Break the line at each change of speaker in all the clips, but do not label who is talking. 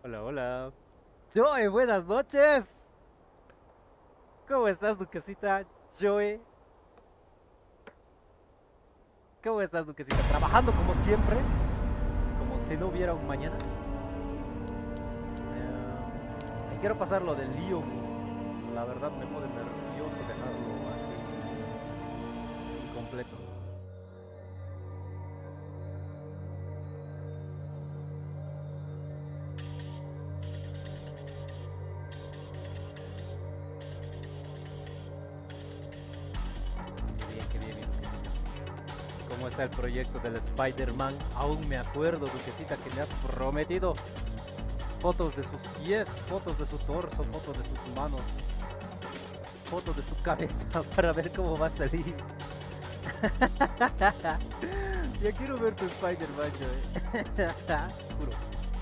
Hola, hola. Joey, buenas noches. ¿Cómo estás, Duquesita? Joey, ¿cómo estás, Duquesita? Trabajando como siempre, como si no hubiera un mañana. Quiero pasar lo del lío. La verdad me pone nervioso dejarlo así, incompleto. Qué bien, Duquesita. ¿Cómo está el proyecto del Spider-Man? Aún me acuerdo, Duquesita, que me has prometido fotos de sus pies, fotos de su torso, fotos de sus manos, fotos de su cabeza para ver cómo va a salir. Ya quiero ver tu Spider-Man, juro.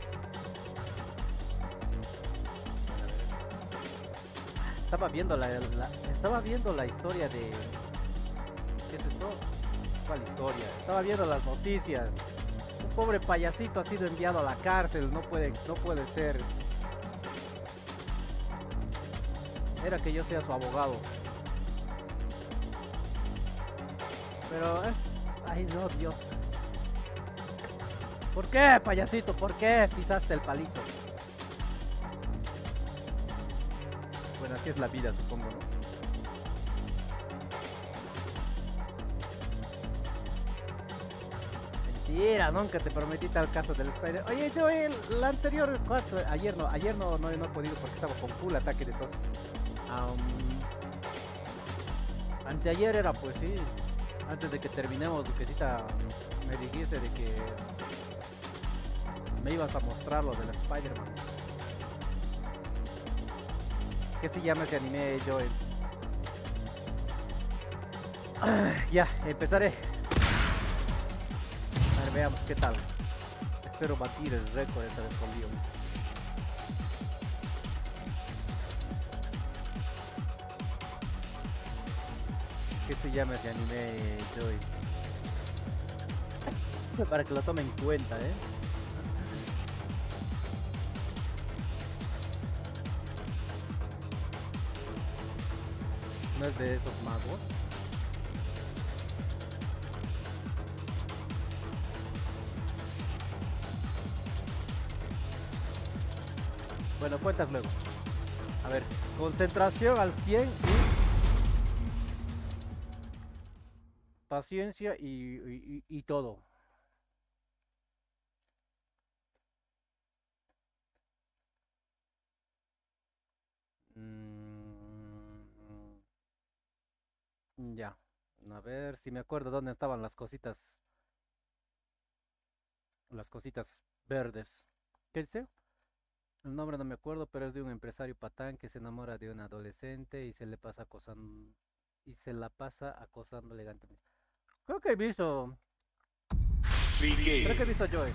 Estaba viendo la historia de. ¿Qué es esto? ¿Cuál historia? Estaba viendo las noticias. Un pobre payasito ha sido enviado a la cárcel. No puede ser. Era que yo sea su abogado. Pero es. Ay, no, Dios. ¿Por qué, payasito? ¿Por qué pisaste el palito? Bueno, así es la vida, supongo, ¿no? Mentira, nunca te prometí tal caso del Spider. Oye, yo el anterior, ¿cuánto? Ayer no he podido porque estaba con full ataque de tos. Am, Anteayer era, pues sí, antes de que terminemos, Duquesita, me dijiste de que me ibas a mostrar lo del Spider-Man. ¿Qué se llama ese anime, Joel? Ya, empezaré. A ver, veamos qué tal. Espero batir el récord esta vez con Leon. ¿Qué se llama ese anime, Joey? Para que lo tome en cuenta, ¿eh? No es de esos magos. Bueno, cuentas luego. A ver, concentración al 100 y paciencia y todo. Mm, ya. A ver si me acuerdo dónde estaban las cositas verdes. ¿Qué dice? El nombre no me acuerdo, pero es de un empresario patán que se enamora de una adolescente y se la pasa acosando elegantemente. Creo que he visto, creo que he visto Joy.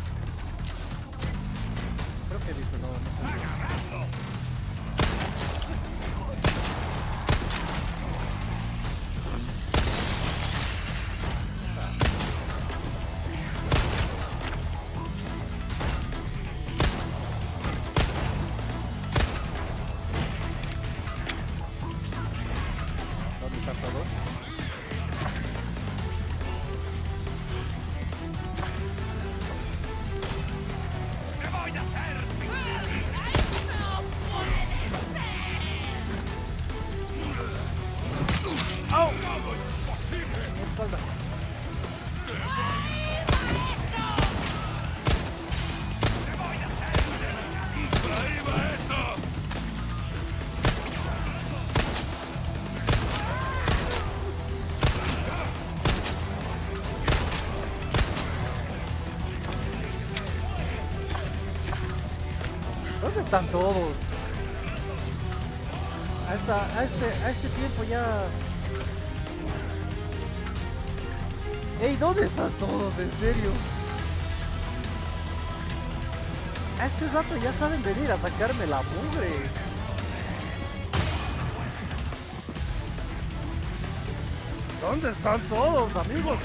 Creo que he visto, no, no sé. ¿Dónde están todos? ¡Au! Mi espalda. ¿Dónde están todos? A este tiempo ya. ¡Ey! ¿Dónde están todos? En serio. A este rato ya saben venir a sacarme la mugre. ¿Dónde están todos, amigos?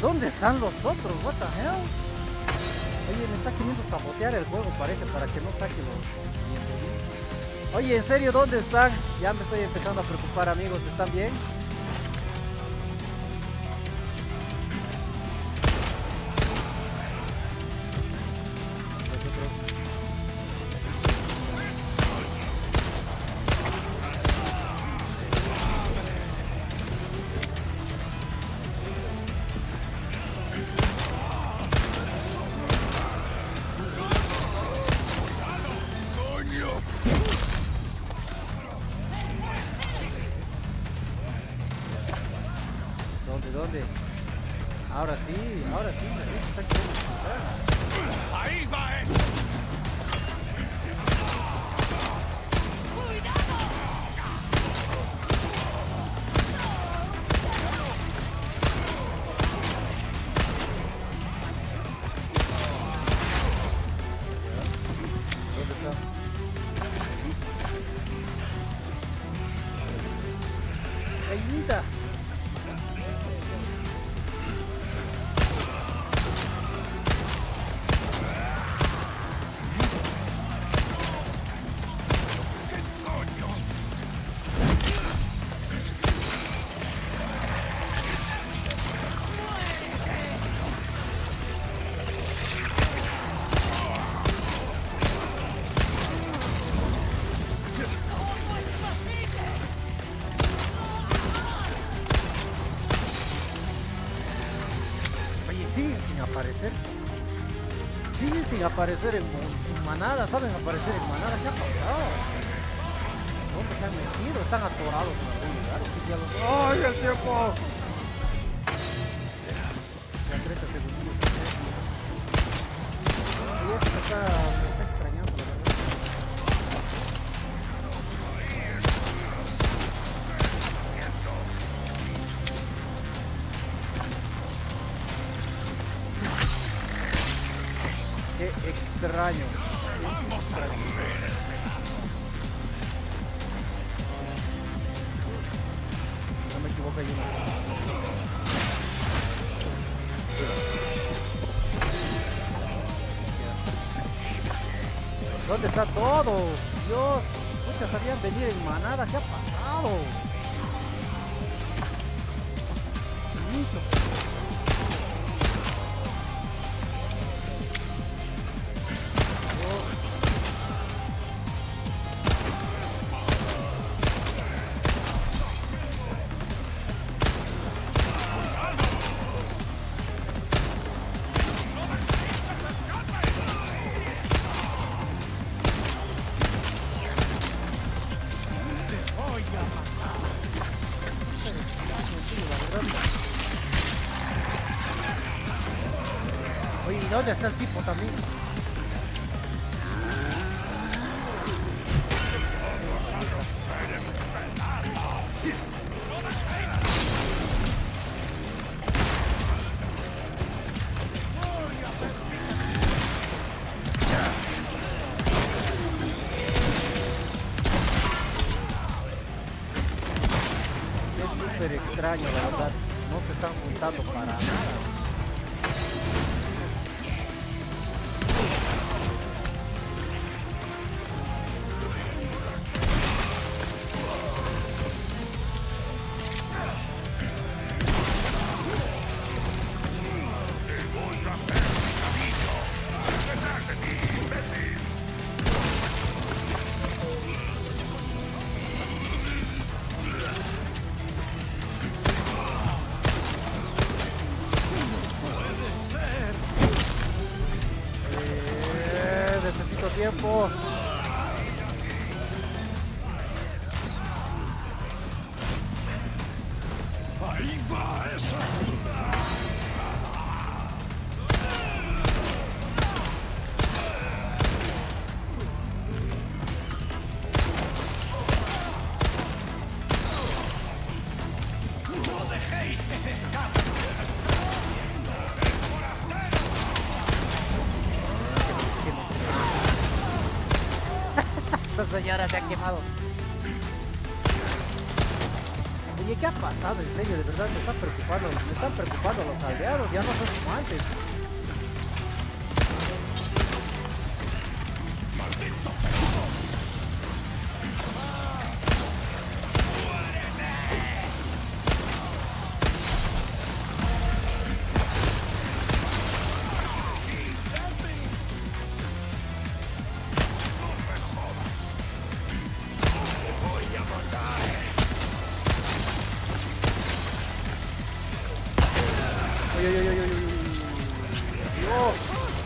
¿Dónde están los otros? What the hell? Oye, me está queriendo sabotear el juego, parece, para que no saque los... Oye, en serio, ¿dónde están? Ya me estoy empezando a preocupar, amigos. ¿Están bien? ¿Dónde? Ahora sí, la gente está queriendo escuchar. ¡Ahí va eso! ¿Dónde está? ¡Cainita! Siguen sin aparecer en manada, ¿saben aparecer en manada? ¿Qué ha pasado? ¿Dónde se han metido? Están atorados en algún lugar. ¡Ay, el tiempo! Ya 30 segundos. Y esto me está extrañando, la verdad. Qué extraño. No me equivoco, hay uno. ¿Dónde está todo? Dios, muchas sabían venir en manada. ¿Qué ha pasado? Listo. Oye, ¿y dónde está el tipo también? Es súper extraño, la verdad. No se están juntando para nada. Necesito tiempo. Ahí va eso. No dejéis que se escape. Esta señora se ha quemado. Oye, ¿qué ha pasado? En serio, de verdad me están preocupando los aldeanos, ya no son como antes. Uy, uy, uy, uy, uy, uy. Dios.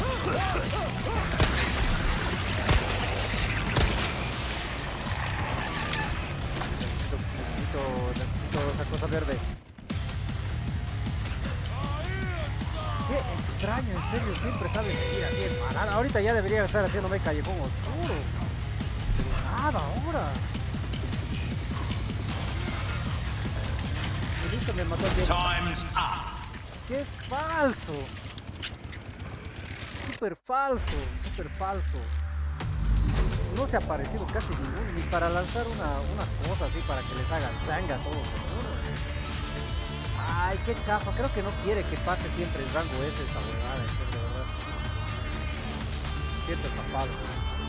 Necesito esa cosa verde. Qué extraño, en serio, siempre sabe venir así en manada. Ahorita ya debería estar haciéndome callejón oscuro. Pero nada, ahora. Y listo, me mató el viejo. ¡Qué falso! Súper falso, súper falso. No se ha aparecido casi ninguno, ni para lanzar una cosa así para que les hagan sangre a todos. Ay, qué chafa, creo que no quiere que pase siempre el rango ese, esa huevada, de verdad. Siempre está falso.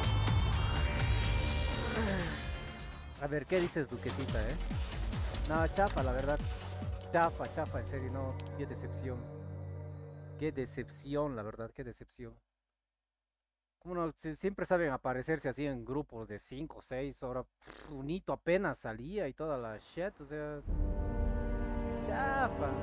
A ver, ¿qué dices, Duquesita, No, chafa, la verdad. Chafa, chafa, en serio, no, qué decepción. Qué decepción, la verdad, qué decepción. Como no, siempre saben aparecerse así en grupos de 5 o 6, ahora un hito apenas salía y toda la shit, o sea, chafa.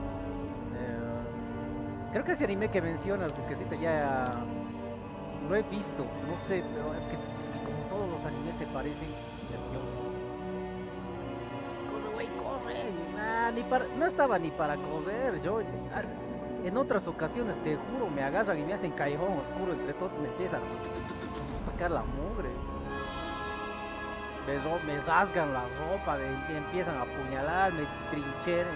Creo que ese anime que mencionas, Duquesita, ya lo he visto, no sé, pero es que como todos los animes se parecen, Dios. No estaba ni para correr, yo en otras ocasiones te juro me agarran y me hacen callejón oscuro, entre todos me empiezan a sacar la mugre, me rasgan la ropa, me empiezan a apuñalar, me trincherean,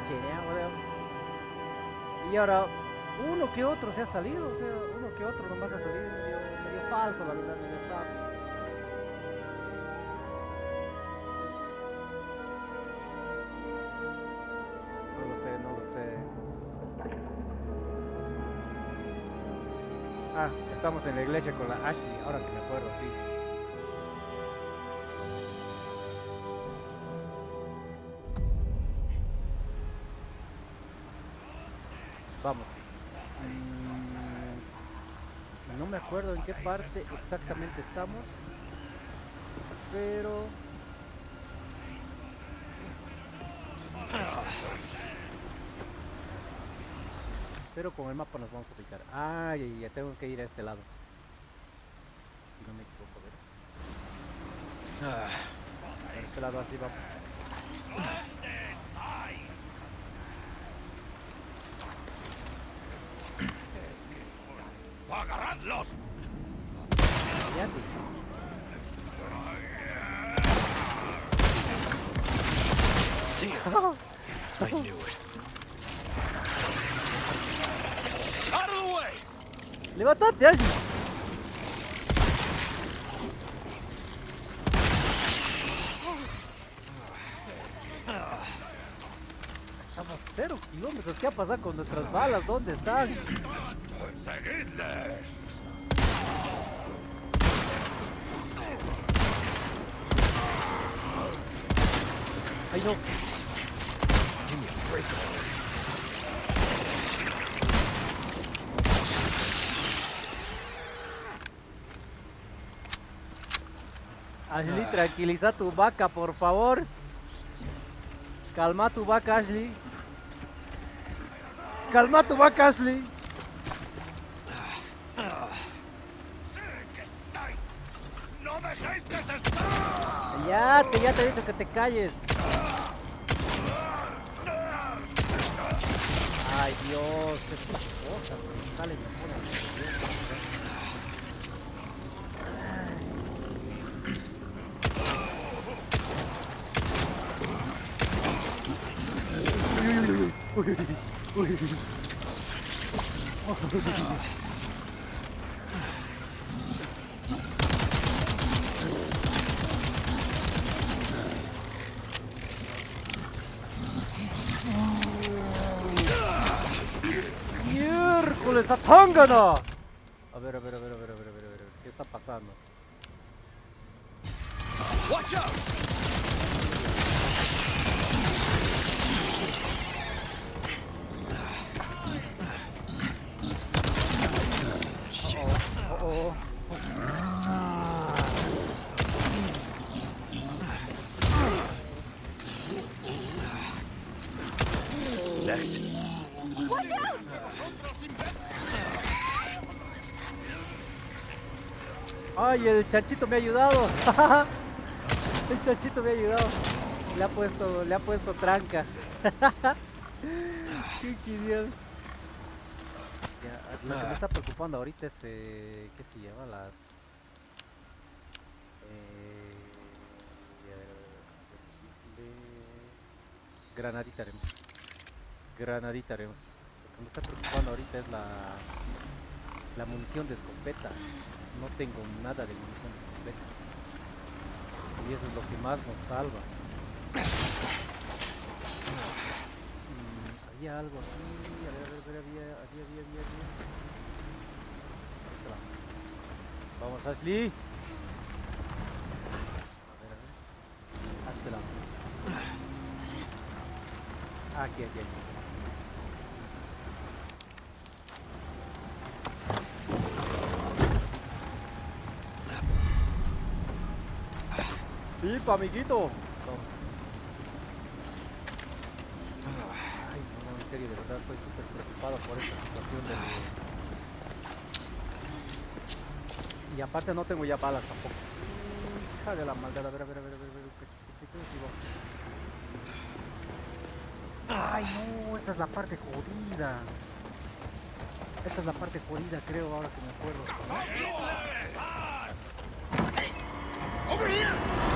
y ahora uno que otro se ha salido, o sea, uno que otro nomás ha salido medio falso, la verdad, medio estable. No lo sé. Ah, estamos en la iglesia con la Ashley, ahora que me acuerdo, sí. Vamos. No me acuerdo en qué parte exactamente estamos, pero... Pero con el mapa nos vamos a ubicar. Ay, ya tengo que ir a este lado. Si no me equivoco, ¿verdad? A este lado así vamos.
¡Agarradlos!
Cállate.
I knew it. Out of the way!
¡Levántate, Ashley! Estamos a 0 kilómetros. ¿Qué ha pasado con nuestras balas? ¿Dónde están?
¡Seguidles!
¡Ay, no!
Give me a break already.
Ashley, tranquiliza tu vaca, por favor. Calma tu vaca, Ashley. Calma tu vaca, Ashley.
¡No dejéis que se escape!
Ya te he dicho que te calles. Ay, Dios, qué cosa, sale ¡Zatángana! A ver, ¿qué está pasando?
Watch out!
Oh.
Next.
Watch out!
Ay, el chanchito me ha ayudado. El chanchito me ha ayudado. Le ha puesto tranca. Qué idiota. Ya, lo que me está preocupando ahorita es ¿qué se llama? Las granadita haremos. Granadita haremos. Lo que me está preocupando ahorita es la munición de escopeta. No tengo nada de munición de escopeta. Y eso es lo que más nos salva. Había algo aquí. A ver, había. Vamos, Ashley. A ver. Hazte la. Aquí. Sí, pa' amiguito. Ay, no, en serio, de verdad estoy súper preocupado por esta situación Y aparte no tengo ya balas tampoco. Hija de la maldad, a ver, Ay, no, esta es la parte jodida. Esta es la parte jodida, creo, ahora que me acuerdo.
Over here!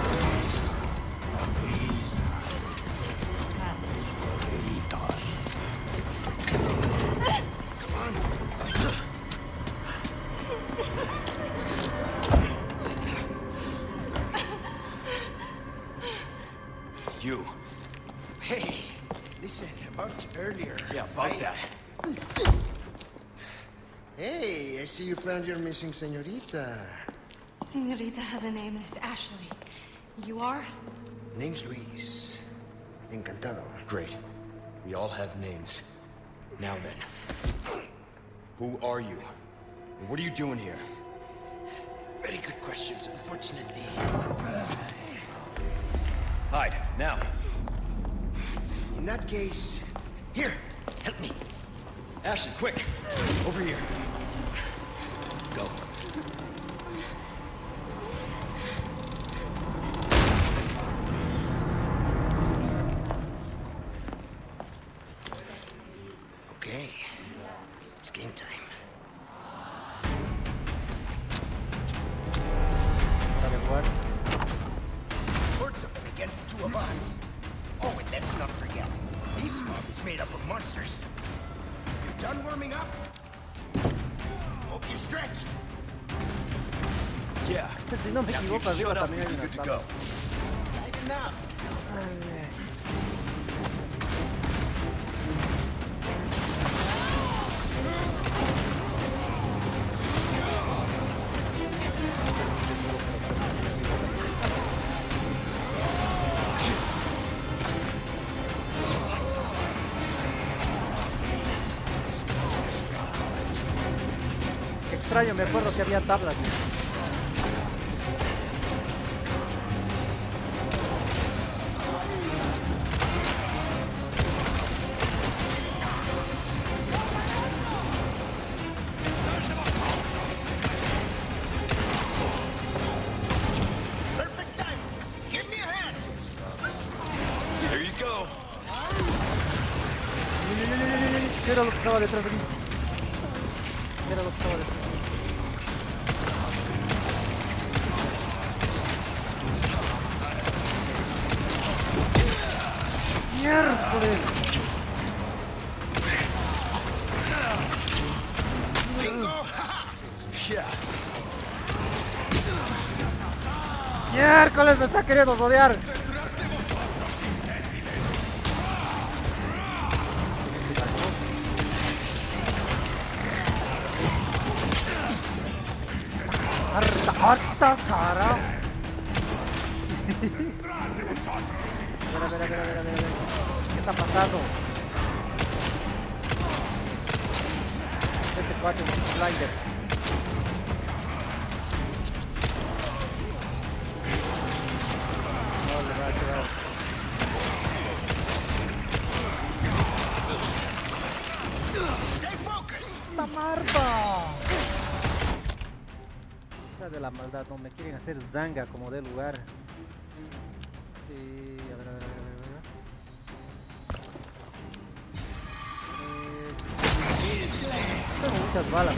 You.
Hey, listen, about earlier.
Yeah, about that.
Hey, I see you found your missing señorita.
Señorita has a name and it's Ashley. You are?
Name's Luis. Encantado.
Great. We all have names. Now then. Who are you? And what are you doing here?
Very good questions, unfortunately.
Hide, now.
In that case, here, help me.
Ashley, quick! Over here. Go.
Okay, it's game time. Hordes of them against the two of us. Oh, and let's not forget, this mob is made up of monsters. You done warming up? Hope you stretched.
Yeah.
Si no me equivoco, arriba también hay una
good to go.
Tight enough.
Extraño, me acuerdo que había tablas.
Perfect time. Give me a hand.
There you go.
¿Qué era lo que estaba detrás de mí? ¿Qué era lo que estaba detrás de mí? ¡Miércoles!
Bingo.
Yeah.
¡Miércoles! Me está queriendo rodear. ¡Harta cara! A ver. ¿Qué está pasando? Este cuate es un slider. No le va a quedar.
Stay focused.
¡La marpa! Hija de la maldad, no me quieren hacer zanga como de lugar. A ver. Tengo muchas balas.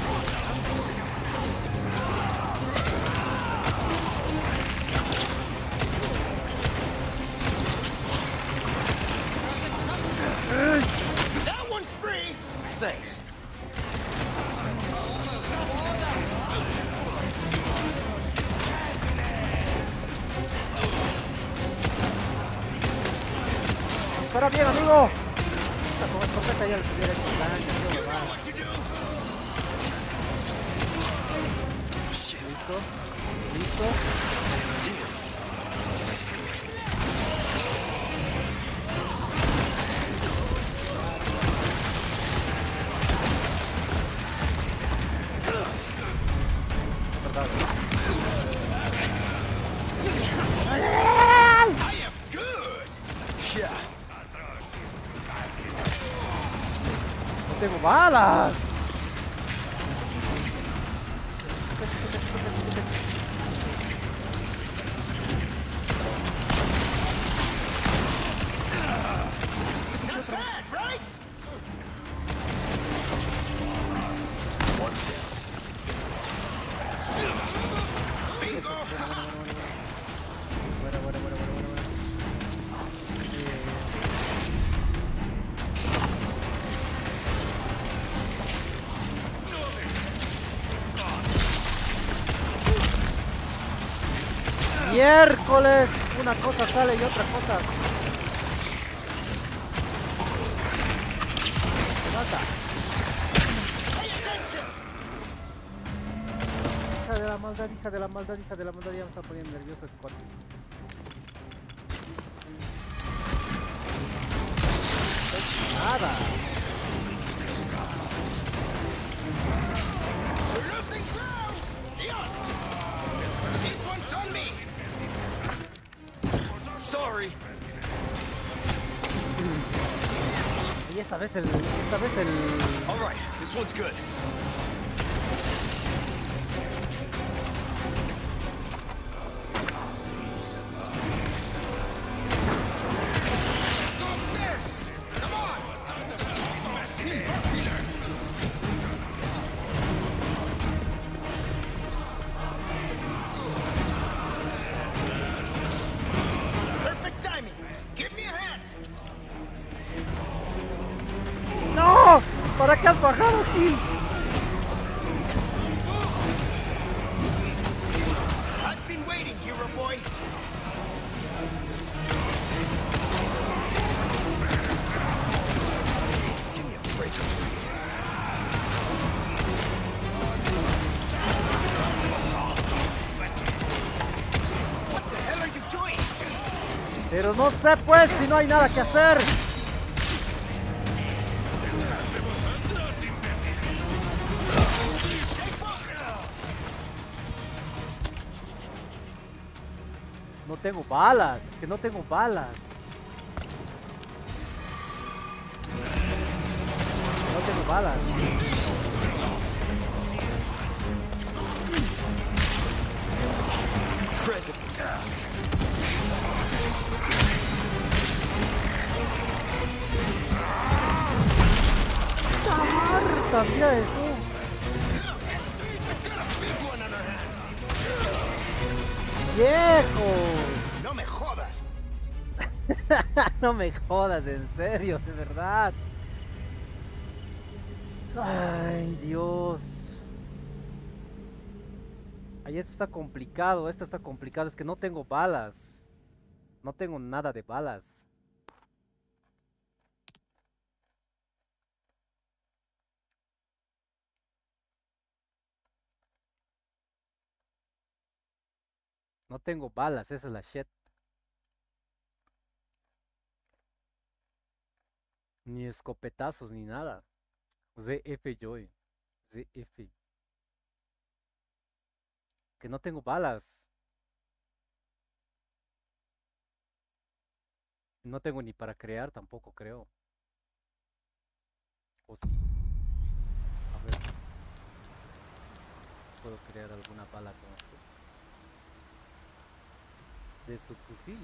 That one's free. Thanks.
¡Dispara bien, amigo! Con escopeta ya le tuviera hecho daño, tío, va.
What to do?
Listo.
I am good. Yeah.
¡No tengo balas!
Not bad, right? Bingo.
Bueno. Miércoles, una cosa sale y otra cosa. Mata. Hija de la maldad, ya me está poniendo nervioso este cuarto. Nada.
We're losing ground. Leon, this one's on me. Sorry.
Y esta vez el...
All right, this one's good.
Go upstairs. Come on. Perfect timing. Give me a hand.
¡No! ¿Para qué has bajado aquí?
I've been waiting, hero boy. Give me a break. What the hell are you doing?
Pero no sé pues si no hay nada que hacer. No tengo balas, es que no tengo balas. No tengo balas.
Present.
Sabía eso.
It's got a big one on our hands.
Viejo.
No me jodas.
No me jodas, en serio, de verdad. Ay, Dios. Ay, esto está complicado, es que no tengo balas. No tengo nada de balas. No tengo balas, esa es la shit. Ni escopetazos, ni nada. ZF Joy. ZF. Que no tengo balas. No tengo ni para crear tampoco, creo. O sí. A ver. Puedo crear alguna bala con esto. De su fusil.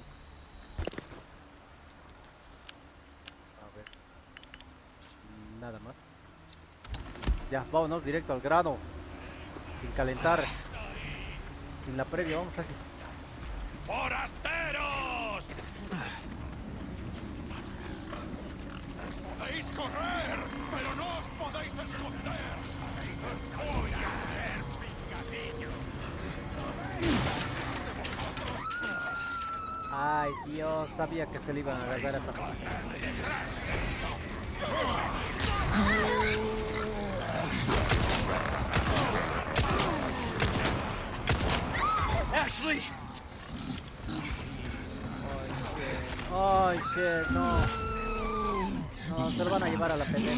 A ver. Nada más. Ya, vámonos directo al grano. Sin calentar. Sin la previa, vamos aquí.
¡Forasteros! ¡Podéis correr! ¡Pero no os podéis esconder! ¡Os voy a hacer picadillo!
Ay, Dios, sabía que se le iban a agarrar a esa parte.
Ashley!
Ay, shit, no. No, se lo van a llevar a la pelea.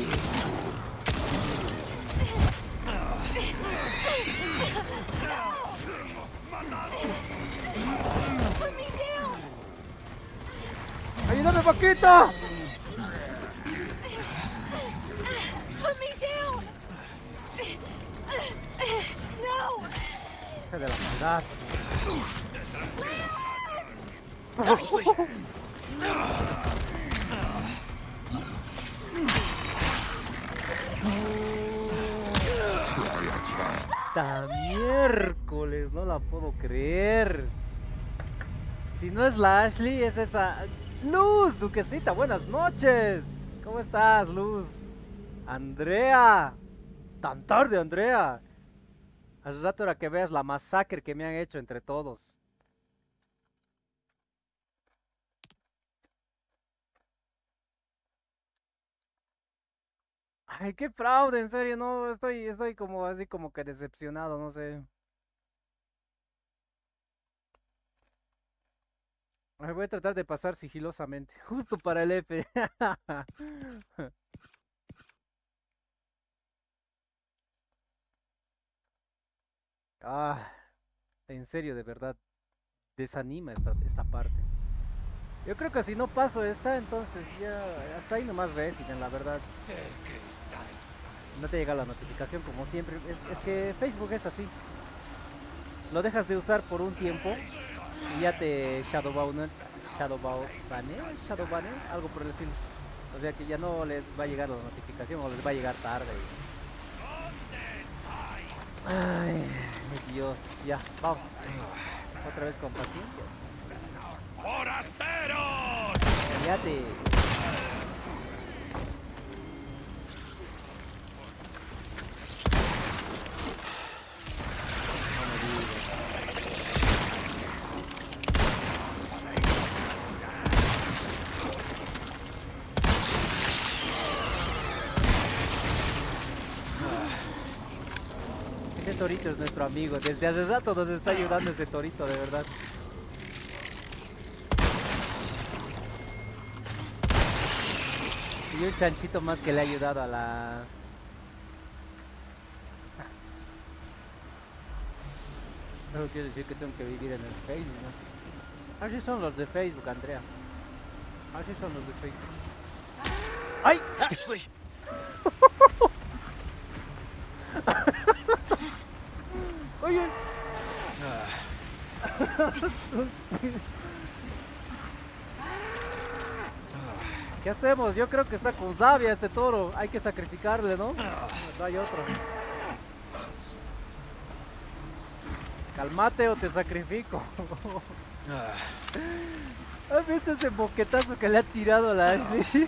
Put me down!
¡Ayúdame, Paquita!
Put me down! No!
Hija de la ciudad.
Ashley!
¡Ta miércoles! No la puedo creer. Si no es la Ashley, es esa... ¡Luz, duquesita! ¡Buenas noches! ¿Cómo estás, Luz? ¡Andrea! ¡Tan tarde, Andrea! Hace rato era que veas la masacre que me han hecho entre todos. Ay, qué fraude, en serio, no, estoy como así como que decepcionado, no sé. Ay, voy a tratar de pasar sigilosamente, justo para el F. Ah, en serio, de verdad, desanima esta parte. Yo creo que si no paso esta, entonces ya hasta ahí nomás Resident, la verdad. No te llega la notificación como siempre. Es que Facebook es así. Lo dejas de usar por un tiempo y ya te shadowban, algo por el estilo. O sea que ya no les va a llegar la notificación o les va a llegar tarde. Ay, Dios, ya, vamos. Otra vez con paciencia.
¡Forasteros!
Cállate. Ese torito es nuestro amigo. Desde hace rato nos está ayudando ese torito, de verdad. Y un chanchito más que le ha ayudado a la... Eso quiere decir que tengo que vivir en el Facebook, ¿no? Así son los de Facebook, Andrea. Así son los de Facebook. ¡Ay!
Ashley!
¡Oye! ¿Qué hacemos? Yo creo que está con sabia este toro. Hay que sacrificarle, ¿no? No hay otro. Calmate o te sacrifico. ¿Has visto ese boquetazo que le ha tirado a la Ashley?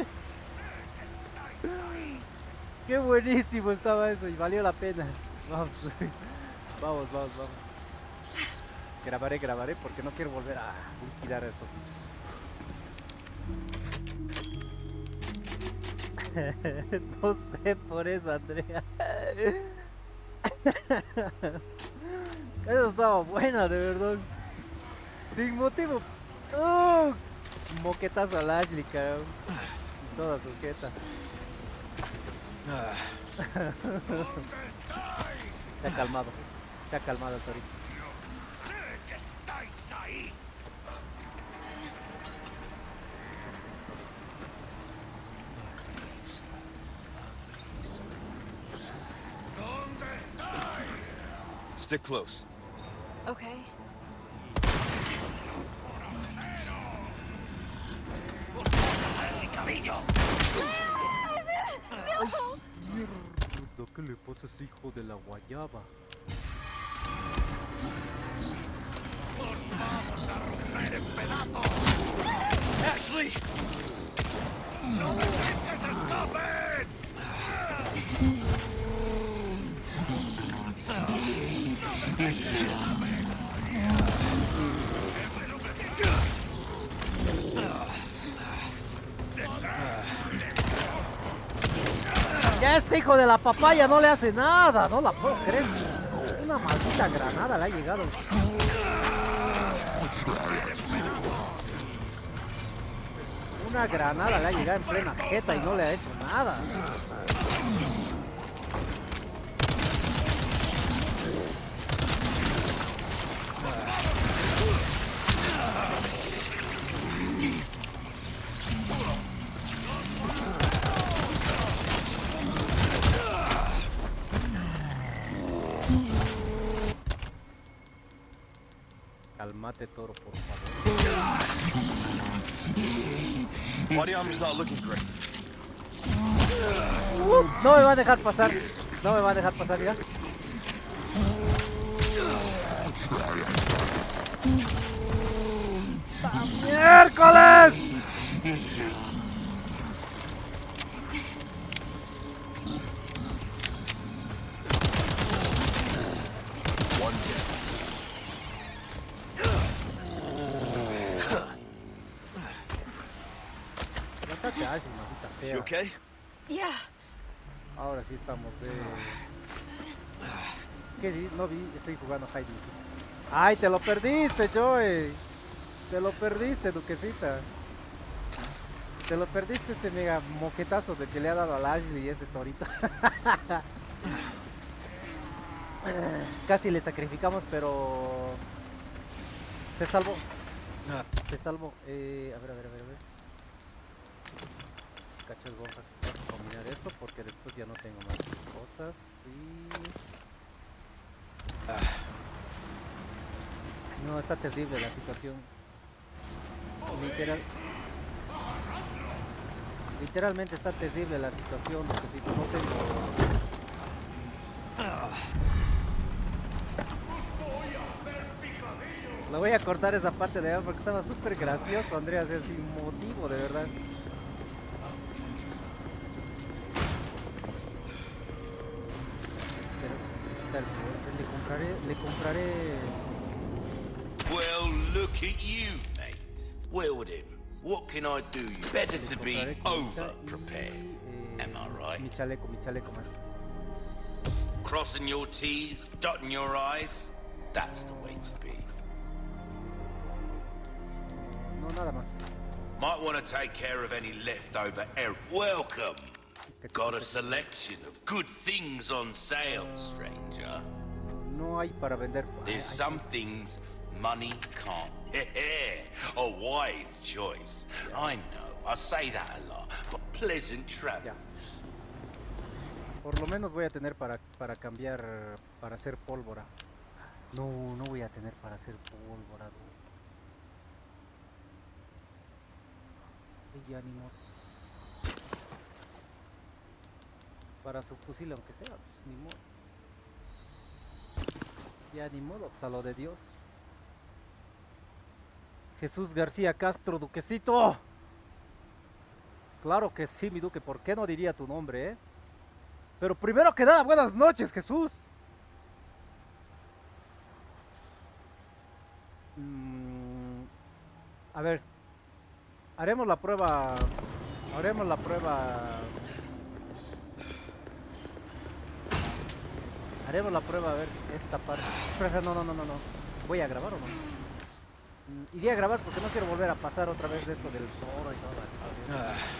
Qué buenísimo estaba eso y valió la pena. Vamos, vamos, vamos, vamos. Grabaré porque no quiero volver a liquidar eso. No sé por eso, Andrea. Eso estaba buena, de verdad. Sin motivo. Moquetazo al Ashley, cabrón. Toda sujeta. Se ha calmado. Se ha calmado el torito.
¡Sé que estáis ahí! ¿Dónde estáis?
Stick close.
Okay.
Mierda, ¿qué le pasa a ese hijo de la guayaba?
Ashley!
¡Que se escapen!
Ya este hijo de la papaya no le hace nada, no la puedo creer. Una maldita granada le ha llegado. Una granada le ha llegado en plena jeta y no le ha hecho nada. Calmate, toro, por favor.
Body armor's not looking great.
No me va a dejar pasar. No me va a dejar pasar ya. ¡Miércoles!
One dead.
Matate a alguien, maldita sea.
You okay?
Yeah.
Ahora sí estamos de... ¿Qué di? No vi, estoy jugando Hide and Seek. ¡Ay, te lo perdiste, Joey! Te lo perdiste, duquesita. Te lo perdiste ese mega moquetazo de que le ha dado al Ashley y ese torito. Casi le sacrificamos, pero... Se salvó. Se salvó. A ver. Cachos, vamos a combinar esto porque después ya no tengo más cosas. No, está terrible la situación. Literalmente está terrible la situación. Porque si no tengo... Le voy a cortar esa parte de ahí porque estaba súper gracioso, Andreas, es sin motivo, de verdad. Pero, le compraré...
Well, look at you, mate. Well then, what can I do you? Better to be over-prepared, am I right?
Mi chaleco, man.
Crossing your T's, dotting your I's, that's the way to be.
No, nada más.
Might want to take care of any leftover error. Welcome! Got a selection of good things on sale, stranger.
No hay para vender.
There's some things money can't. A wise choice. I know, I say that a lot, but pleasant travel.
Ya. Por lo menos voy a tener para cambiar, para hacer pólvora. No voy a tener para hacer pólvora. Y ánimo. Para su fusil, aunque sea, pues, ni modo. Ya ni modo, pues a lo de Dios. Jesús García Castro, duquecito. Claro que sí, mi duque, ¿por qué no diría tu nombre, Pero primero que nada, buenas noches, Jesús. A ver, haremos la prueba. Haremos la prueba, a ver, esta parte. Espera, no. ¿Voy a grabar o no? Iría a grabar porque no quiero volver a pasar otra vez de esto del toro y todo.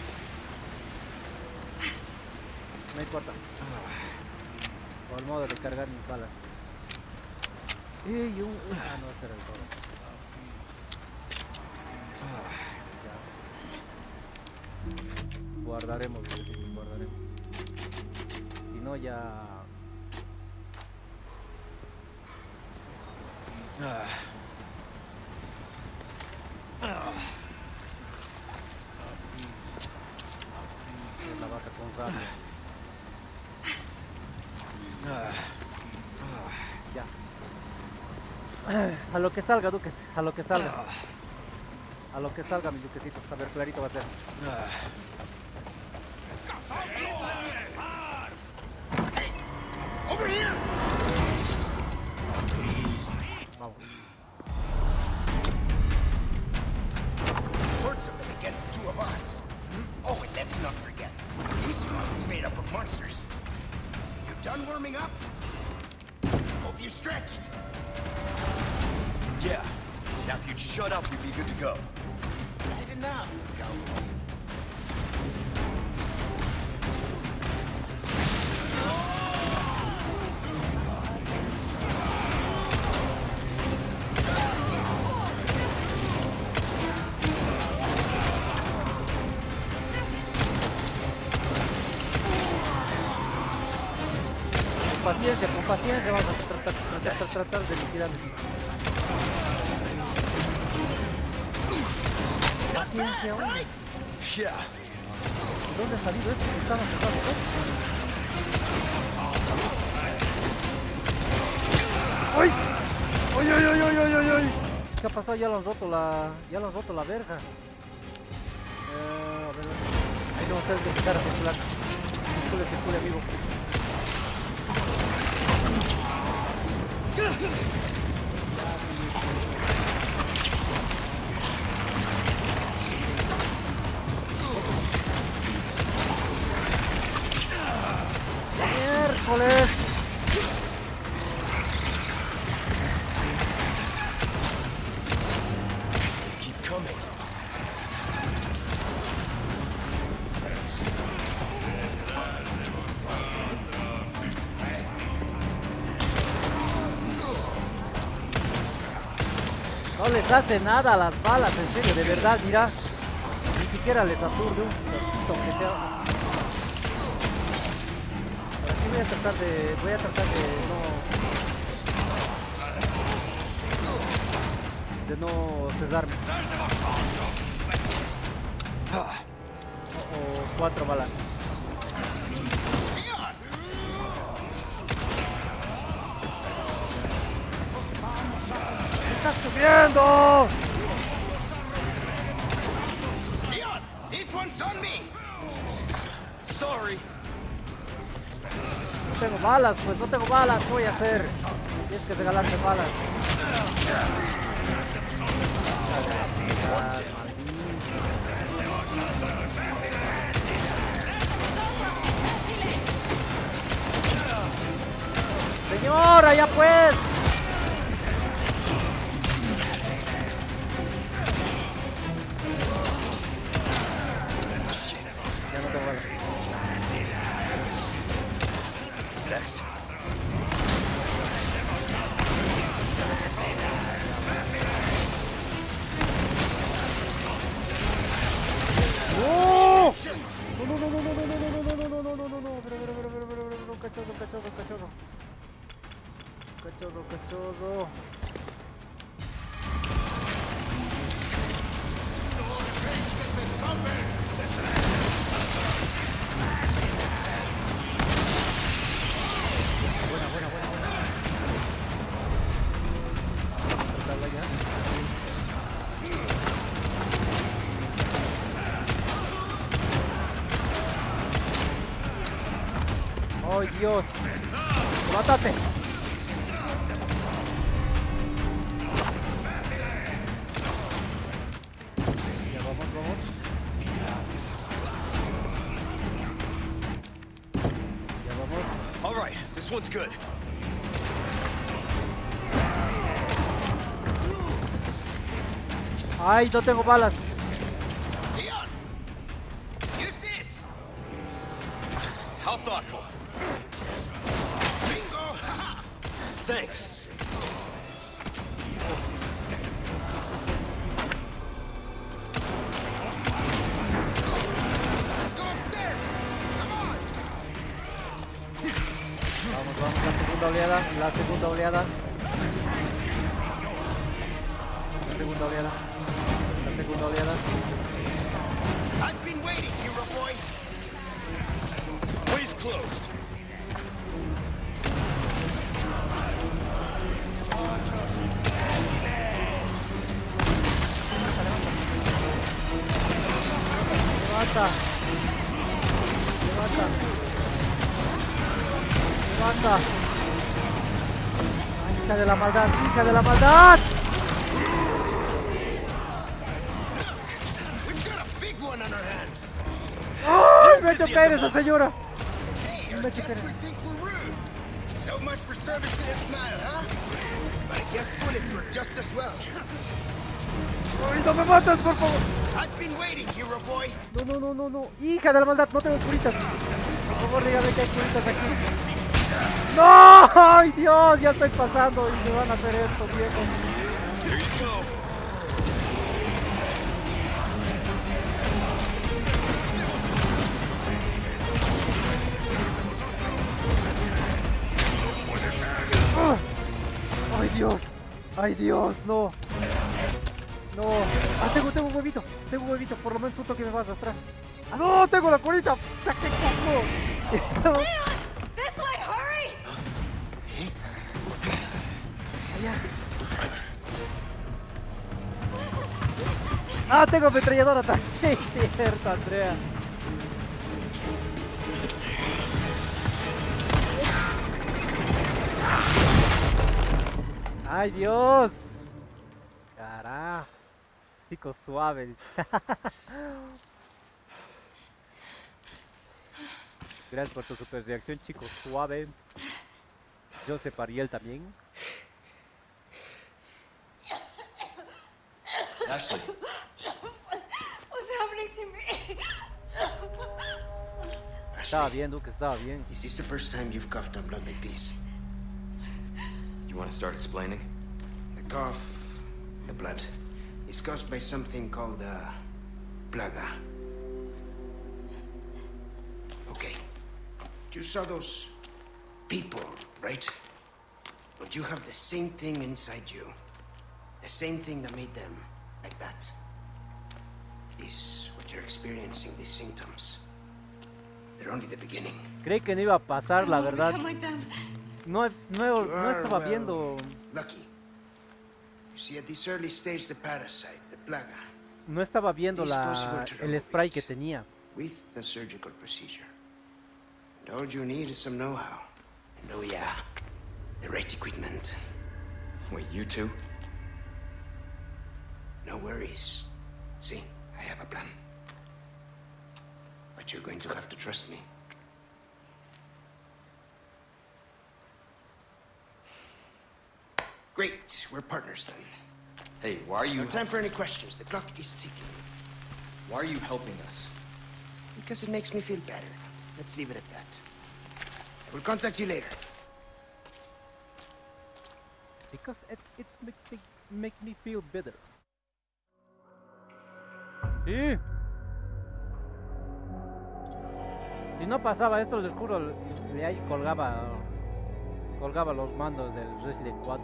No importa. O el modo de cargar mis balas. Y ah, no, ese era el toro. Ya. Guardaremos, guardaremos. Si no, ya. La vaca con rabia. Ya. A lo que salga, duques. A lo que salga. A lo que salga, mis duquesitos. A ver, clarito va a ser.
Over here!
Vamos.
Hordes of them against two of us. Oh, and let's not forget, this swamp is made up of monsters. You done warming up? Hope you stretched.
Yeah. Now if you'd shut up, we'd be good to go.
Right enough, go.
Con paciencia vamos a tratar de liquidarlo. Paciencia, hombre.
Yeah.
¿De dónde ha salido esto? Estamos jugando. ¡Ay! ¡Ay, ay, ay, ay, ay, ay, ay! ¿Qué ha pasado? Ya lo han roto la verga. A ver. Ahí no tengo que quitar a circular. Circule, amigo. ¡Miércoles!
Keep coming.
No les hace nada a las balas, en serio, de verdad, mira. Ni siquiera les aturde un poquito, aunque sea. Por aquí voy a tratar de no cesarme. O 4 balas. ¡Estás subiendo!
Leon, this one's on me.
Sorry.
No tengo balas, pues no tengo balas, ¿qué voy a hacer? Tienes que regalarme balas. Señora, ya pues. Ya no tengo balas.
Next.
¡No! No, pero, cachorro. ¡Oh, Dios! ¡Mátate! Ya vamos.
All right, this one's good.
Ay, no tengo balas.
Leon! Use this!
How thoughtful.
Bingo! Haha!
Thanks.
Let's go upstairs! Come on!
Vamos, vamos, la segunda oleada, la segunda oleada. La segunda oleada. La segunda oleada.
I've been waiting, hero boy!
Way's closed.
Levanta. Levanta. Levanta. Ay, hija de la maldad, hija de la maldad.
We've got a big one on our hands!
¡Ay! Me ha hecho caer esa señora.
Hey, our guests would think we're rude! So much for service to a smile, huh? But I guess bullets work just as well.
¡Ay, no me matas, por favor!
I've been waiting, hero boy!
No, no, no, no, no. Hija de la maldad, no tengo curitas. Por favor, dígame que hay curitas aquí. ¡No! ¡Ay, Dios! Ya estoy pasando y me van a hacer esto, viejo.
Here you go.
¡Ah! ¡Ay, Dios! ¡Ay, Dios! ¡No! ¡No! ¡Ah, tengo un huevito! Tengo un huevito, por lo menos siento que me vas a arrastrar. ¡Ah, no! ¡Tengo la curita! ¡Qué coco!
Leon! This way, hurry!
Allá. ¡Ah, tengo ametralladora también! ¡Cierto, Andrea! ¡Ay, Dios! ¡Carajo! Chicos suaves. Gracias por tu super reacción, chicos suave. Joseph Ariel también.
Ashley,
What's happening to me?
Estaba bien, Duke, estaba bien.
Is this the first time you've coughed on blood like this?
you want to start explaining?
The cough, the blood, is caused by something called plaga. Okay. You saw those people, right? But you have the same thing inside you. The same thing that made them like that. This, what you're experiencing, these symptoms, they're only the beginning.
Creí que no iba a pasar, la verdad.
Become like them.
No
You are,
estaba
well,
viendo.
lucky. You see, at this early stage, the parasite, the plaga,
No estaba viendo
It's possible to
el
remove
spray
it.
que tenía.
with the surgical procedure. And all you need is some know-how. And oh yeah, the right equipment.
Wait, you two?
No worries. See, I have a plan. But you're going to have to trust me. Great, we're partners then.
Hey, why are you...
No time for any questions. The clock is ticking.
Why are you helping us?
Because it makes me feel better. Let's leave it at that. I will contact you later.
Because it's make me feel better. Sí. Si no pasaba esto, les juro, de ahí colgaba los mandos del Resident 4.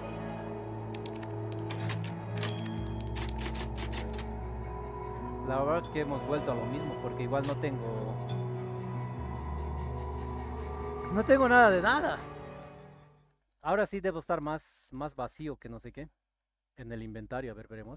La verdad es que hemos vuelto a lo mismo, porque igual no tengo nada de nada. Ahora sí debo estar más vacío que no sé qué en el inventario, a ver, veremos.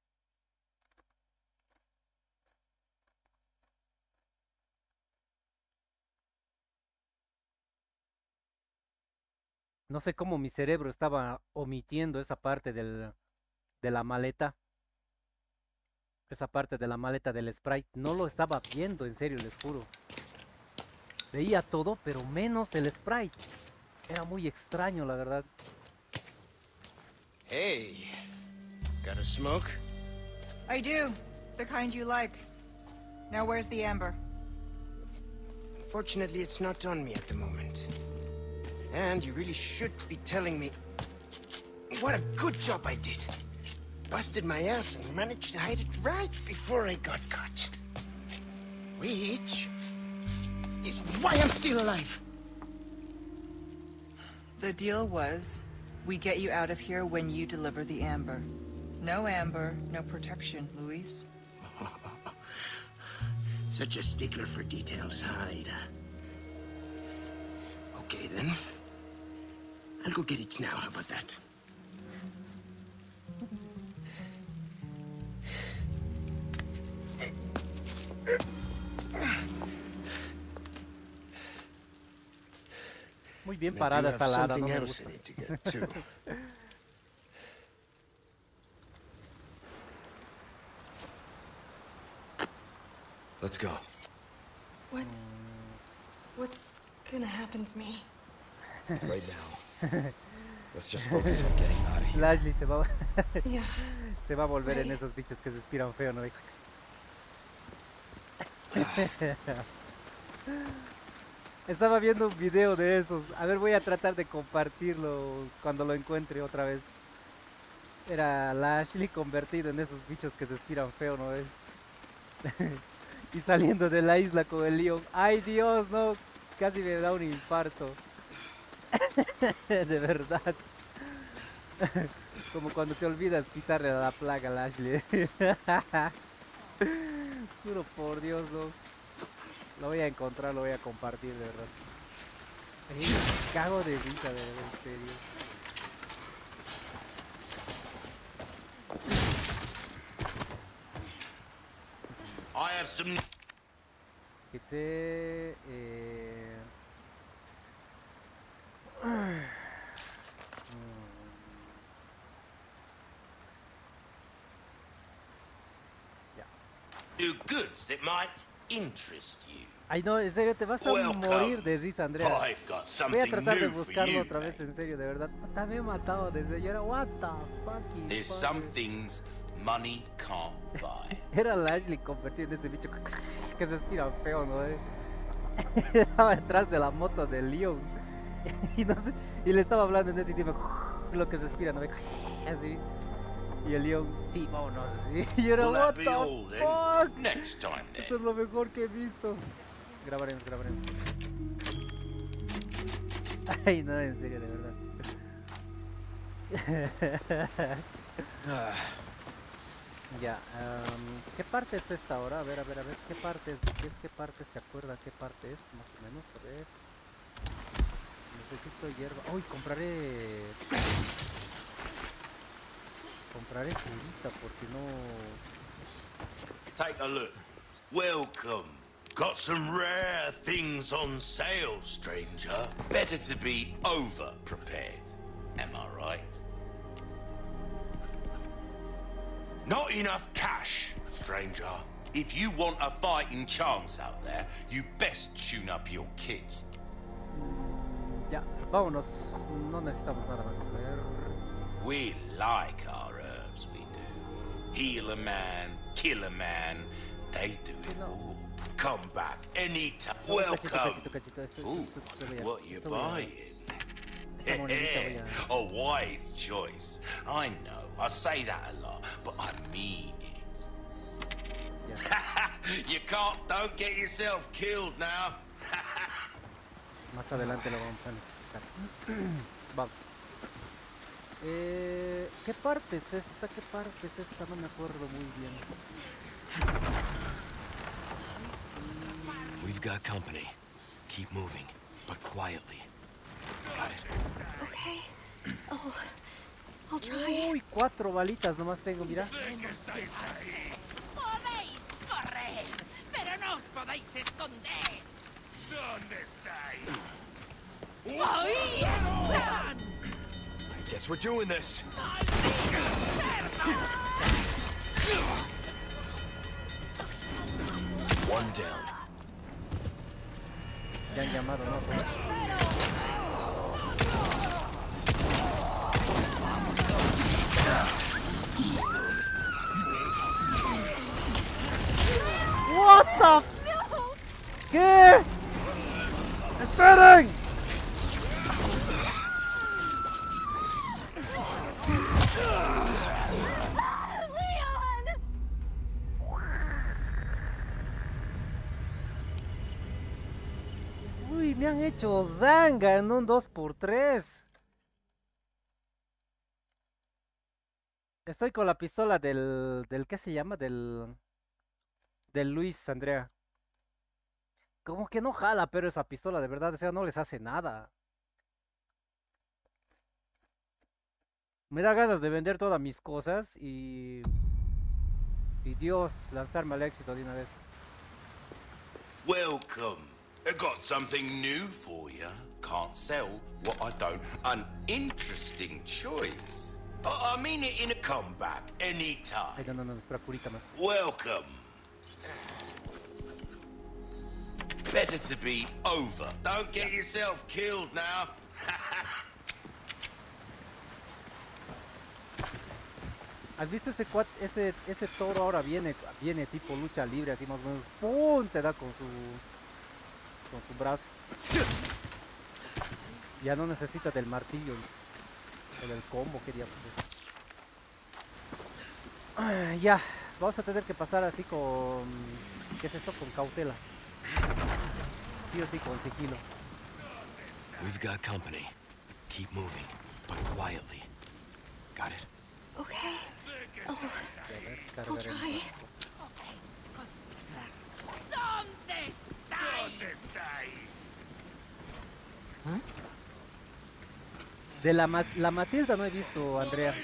No sé cómo mi cerebro estaba omitiendo esa parte de la maleta. Esa parte de la maleta del sprite. No lo estaba viendo, en serio, les juro. Veía todo, pero menos el sprite. Era muy extraño, la verdad.
Hey, got a smoke?
I do. The kind you like. Now where's the amber?
Fortunately, it's not on me at the moment. And you really should be telling me what a good job I did. Busted my ass and managed to hide it right before I got caught. Which is why I'm still alive.
The deal was, we get you out of here when you deliver the amber. No amber, no protection, Luis.
Such a stickler for details, huh, Ada? Okay, then. I'll go get it now, how about that?
Muy bien parada esta lada, no me gusta.
Let's go.
What's gonna happen to me?
Right now. Let's just focus on getting out of here.
Lashley se va,
Yeah.
se va a volver en esos bichos que se respiran feo, ¿no? Estaba viendo un video de esos. A ver, voy a tratar de compartirlo cuando lo encuentre otra vez. Era Lashley convertido en esos bichos que se respiran feo, ¿no ves? Y saliendo de la isla con el Leon. ¡Ay, Dios, no! Casi me da un infarto. De verdad. Como cuando te olvidas quitarle la plaga a Lashley. Juro por Dios, no. Lo voy a encontrar, lo voy a compartir, de verdad. Me cago de risa, de verdad, en serio.
I have some...
Dice,
new goods that might interest you.
Ay, no, en serio, te vas a morir de risa, Andrea.
I've got
Voy a
something
tratar de
new for
buscarlo
you,
otra vez,
mate.
en serio, de verdad. Puta, me he matado desde yo era, what the fucking
There's
fuck.
some things money can't buy.
Era Lashley convertido en ese bicho que se estira feo, ¿no? Estaba detrás de la moto de Leon. Y, no sé, y le estaba hablando en ese idioma, lo que respira, ¿no? Así. Y el Leon, sí, vámonos. Y yo era,
Will
what
that be all
the
then?
fuck.
Next time
Esto
then.
es lo mejor que he visto. Grabaremos. Ay, no, en serio, de verdad. Ya, ¿qué parte es esta ahora? A ver, ¿qué parte es? ¿Qué parte se acuerda? ¿Qué parte es? Más o menos, a ver. Necesito hierba. ¡Uy! Compraré curita porque no...
Take a look. Welcome. Got some rare things on sale, stranger. Better to be over-prepared. Am I right? Not enough cash, stranger. If you want a fighting chance out there, you best tune up your kit.
Ya, vámonos. No necesitamos nada más. A ver...
We like our herbs, we do. Heal a man, kill a man, they do it all. Come back anytime. Welcome. Ooh, what you buying? A wise choice. I know, I say that a lot, but I mean it. You don't get yourself killed now.
Más adelante lo vamos a necesitar. Vamos. ¿Qué parte es esta? No me acuerdo muy bien.
We've got company. Keep moving, but quietly. Got it?
Okay. I'll try.
Uy, 4 balitas nomás tengo, mira.
Podéis correr, pero no os podéis esconder.
¿Dónde estáis?
¡Ahí están!
Guess we're doing this. One down.
Ya han llamado, ¿no? the... ¿Qué? ¡Esperen! Uy, me han hecho zanga en un 2x3. Estoy con la pistola del ¿qué se llama? Del Luis, Andrea. Como que no jala, pero esa pistola de verdad, o sea, no les hace nada. Me da ganas de vender todas mis cosas y Dios, lanzarme al éxito de una vez.
Welcome. I got something new for you. Can't sell what I don't. An interesting choice. I mean it in a comeback anytime.
Ay, no, espera, curita más.
Welcome. Better to be over. Don't get yourself killed now.
¿Has visto ese toro ahora viene tipo lucha libre, así más o menos? ¡Pum! Te da con su brazo. Ya no necesita del martillo o del combo, quería poner. Ya, vamos a tener que pasar así con... ¿Qué es esto? Con cautela. Sí o sí, con sigilo.
We've got company. Keep moving, but quietly. Got it?
Okay. Oh, I'll try.
¿Dónde estáis?
De la Matilda no he visto, Andrea.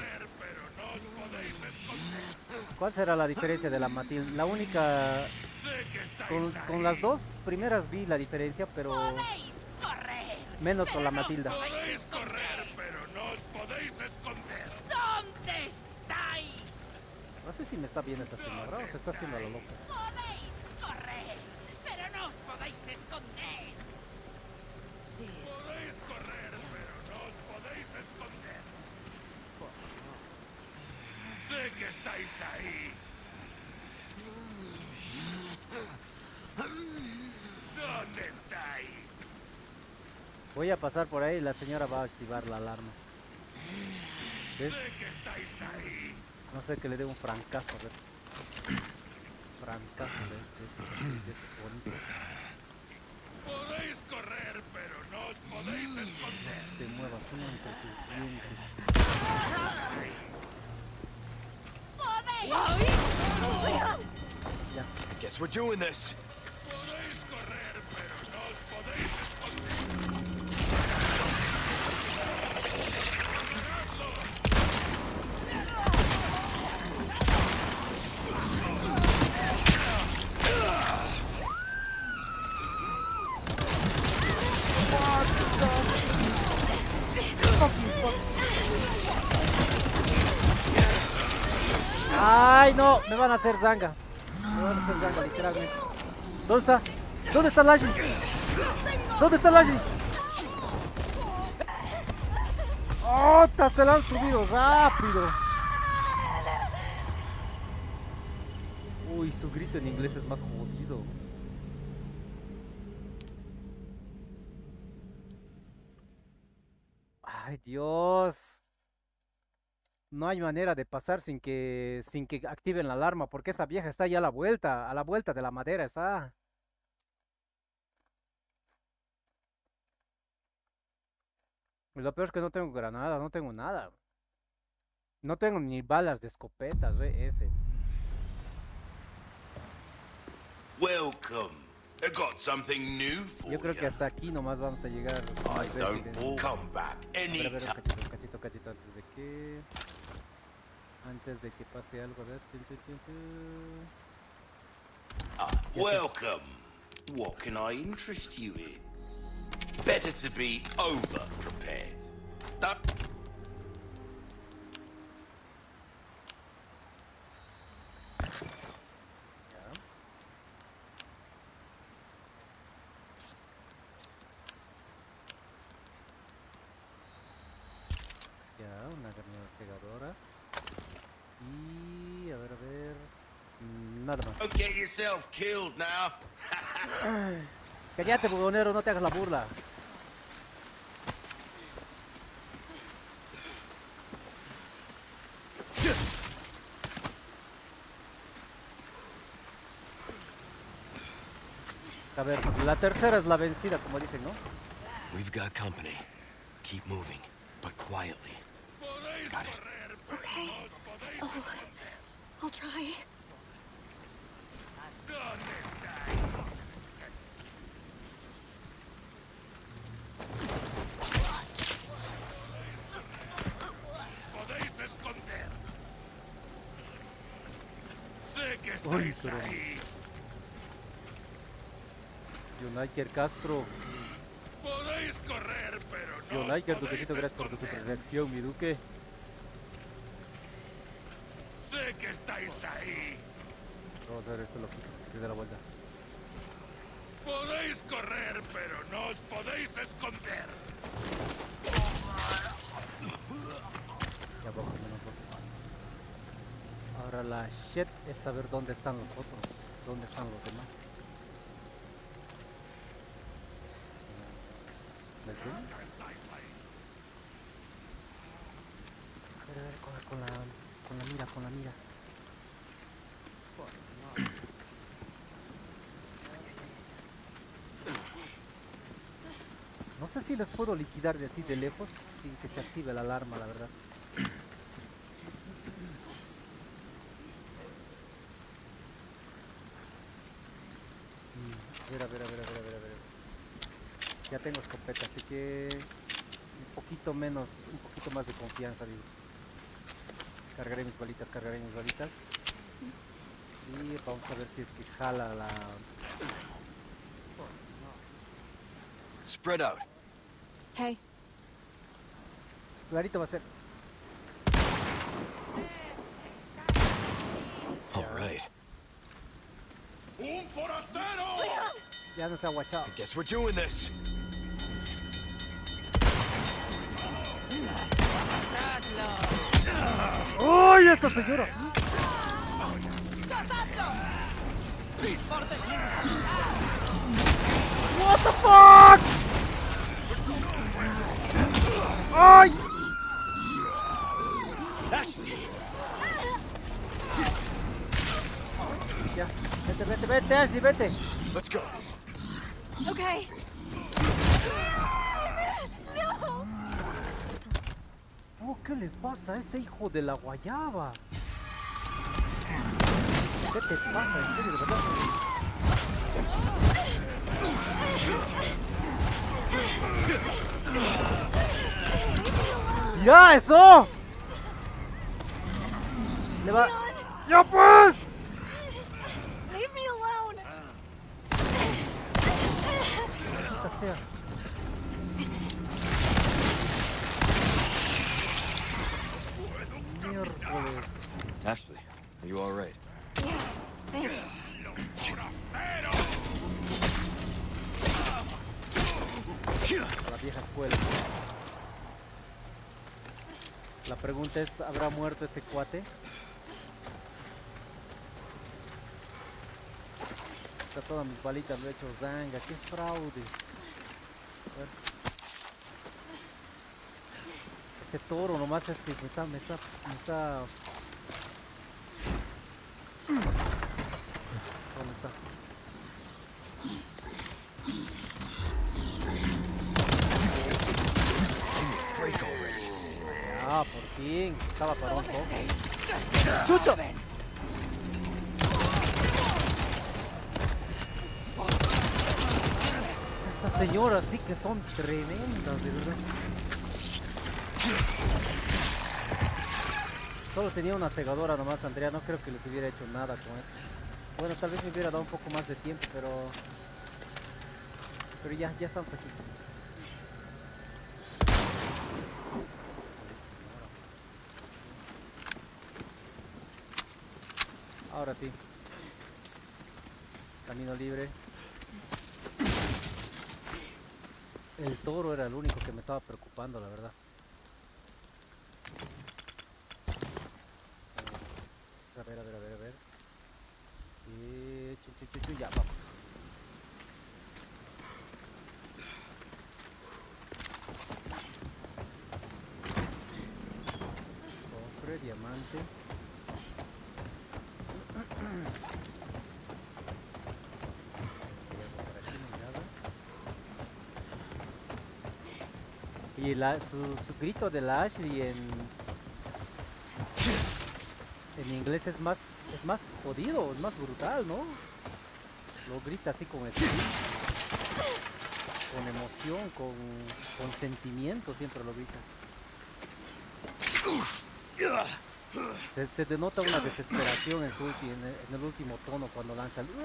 ¿Cuál será la diferencia de la Matilda? La única... Con las dos primeras vi la diferencia, pero...
Podéis correr.
Menos con la Matilda.
Podéis correr, pero no os podéis esconder.
¿Dónde estáis?
No sé si me está bien esta señora o se está haciendo la loca.
Podéis correr, pero no os podéis esconder.
Podéis correr, pero no os podéis esconder. Sé que estáis ahí. ¿Dónde estáis?
Voy a pasar por ahí y la señora va a activar la alarma. ¿Ves?
Sé que estáis ahí.
No sé, que le dé un francazo, a ver. Francazo de bonito.
Podéis correr, pero no os podéis esconder.
Te muevas entre sus dientes.
¡Podéis!
Ya.
Guess we're doing this.
Podéis correr, pero no os podéis esconder.
¡Ay, no! Me van a hacer zanga. Me van a hacer zanga, literalmente. ¿Dónde está? ¿Dónde está Lashley? ¿Dónde está Lashley? ¡Oh! Se la han subido rápido. Uy, su grito en inglés es más jodido. ¡Ay, Dios! No hay manera de pasar sin que activen la alarma, porque esa vieja está ya a la vuelta de la madera está. Y lo peor es que no tengo granada, no tengo nada. No tengo ni balas de escopetas, F.
Welcome. I got something new for
Yo creo que
you.
hasta aquí nomás vamos a llegar.
I don't come back
A ver,
anytime.
cachito, antes de que pase algo, a ver.
Welcome. What can I interest you in? Better to be over prepared.
Ya, una granada cegadora. Y a ver. Nada más.
Don't get yourself killed now.
Cállate, bugonero, no te hagas la burla. A ver, la tercera es la vencida, como dicen, ¿no?
We've got company. Keep moving, but quietly. Got it.
Okay. Oh, I'll try.
Podéis esconder. Sé que
Uy,
estáis
pero...
ahí.
Joniker Castro.
Podéis correr, pero no.
Joniker, duquecito, gracias por tu super reacción, mi duque.
Sé que estáis ahí.
Vamos a ver esto loquito, que se dé la vuelta.
Podéis correr, pero no os podéis esconder.
Ya bajo menos dos. Ahora la shit es saber dónde están los otros, dónde están los demás. ¿Me ven? A ver, con la mira, con la mira. No sé si les puedo liquidar de así de lejos sin que se active la alarma, la verdad. A ver. Ya tengo escopeta, así que un poquito más de confianza, digo. Cargaré mis balitas. Y vamos a ver si es que jala la...
Spread out.
Hey,
Clarito va a ser.
All right.
¡Un forastero!
Ya no se ha guachado.
I guess we're doing this.
¡Uy, esta señora! What the fuck? ¡Ay! Ya, vete, Ashley, vete.
Let's go.
okay.
Oh, ¿qué le pasa a ese hijo de la guayaba? ¿Qué te pasa? En serio, de verdad. ¡Ya, eso! Le va... ¡Ya pues!
Leave me alone.
Maldita sea. Miércoles.
Ashley, are you all right?
Yeah, thanks.
La vieja escuela. La pregunta es, ¿habrá muerto ese cuate? Está todas mis balitas, lo he hecho zanga, qué fraude. A ver. Ese toro nomás es que me está... ¿Dónde está? Ah, por fin. Estaba para un poco. ¡Chuto! Estas señoras sí que son tremendas, de verdad. Solo tenía una segadora nomás, Andrea. No creo que les hubiera hecho nada con eso. Bueno, tal vez me hubiera dado un poco más de tiempo, pero ya estamos aquí. Ahora sí. Camino libre. El toro era el único que me estaba preocupando, la verdad. A ver. ya vamos. Cofre, diamante. Y su grito de la Ashley en inglés es más jodido, es más brutal, ¿no? Lo grita así con emoción, con sentimiento, siempre lo grita. Se denota una desesperación en el último tono cuando lanza el...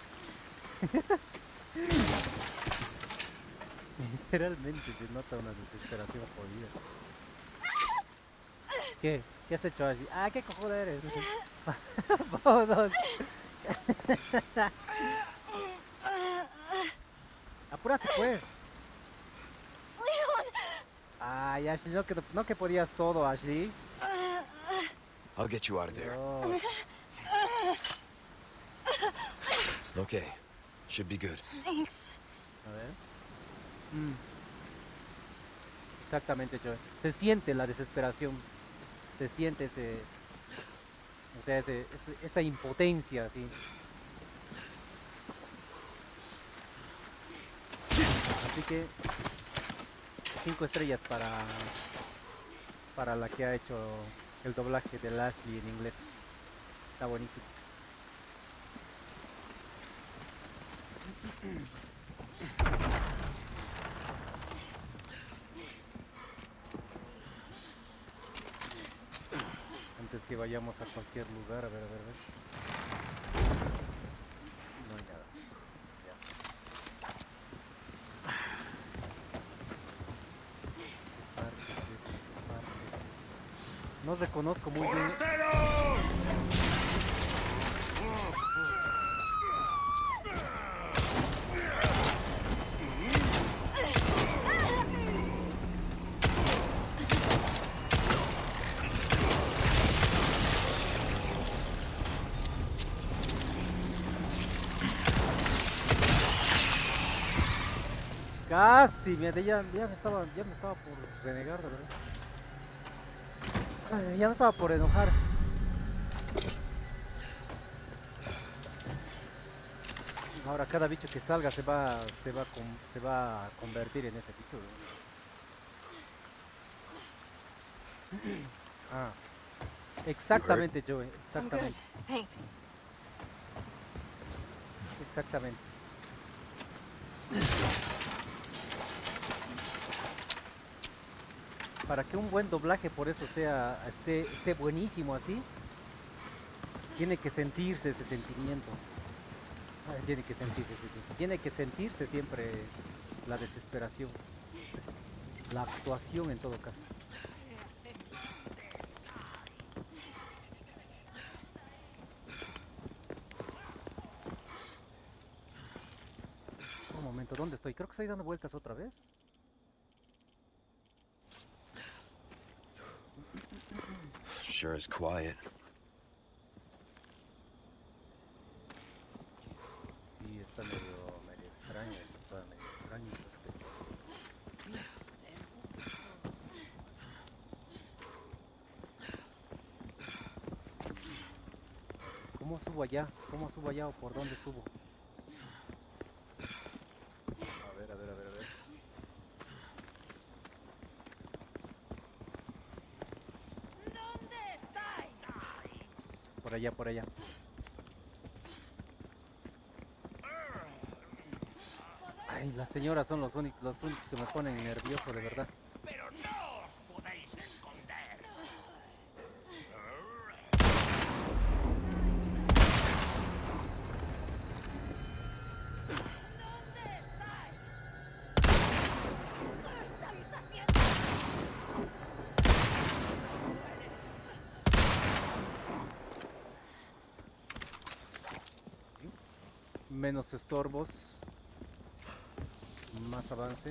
Literalmente se nota una desesperación jodida. ¿Qué? ¿Qué has hecho allí? Ah, ¿qué cojones eres? Vámonos. Apúrate pues. Ay, Ashley, no que podías todo, Ashley.
I'll get you out of there.
Dios.
Okay. Should be good.
Thanks.
A ver. Exactamente, Joe. Se siente la desesperación. Se siente o sea, esa impotencia, así. Así que 5 estrellas para la que ha hecho el doblaje de Ashley en inglés. Está buenísimo. Antes que vayamos a cualquier lugar, a ver. No hay nada. Ya. No reconozco muy bien. Casi, mira, ya me estaba por renegar, de verdad. Ay, ya me estaba por enojar. Ahora cada bicho que salga se va a convertir en ese bicho, ¿no? Ah, exactamente, Joey, exactamente.
Thanks.
Exactamente. Para que un buen doblaje por eso esté buenísimo así, tiene que sentirse ese sentimiento. Tiene que sentirse siempre la desesperación, la actuación en todo caso. Un momento, ¿dónde estoy? Creo que estoy dando vueltas otra vez.
Sure is quiet.
Sí, está medio extraño, está medio extraño. ¿Cómo subo allá? ¿Cómo subo allá o por dónde subo? A ver. Por allá. Ay, las señoras son los únicos que me ponen nervioso, de verdad.
Pero no os podéis esconder.
Menos estorbos, más avance.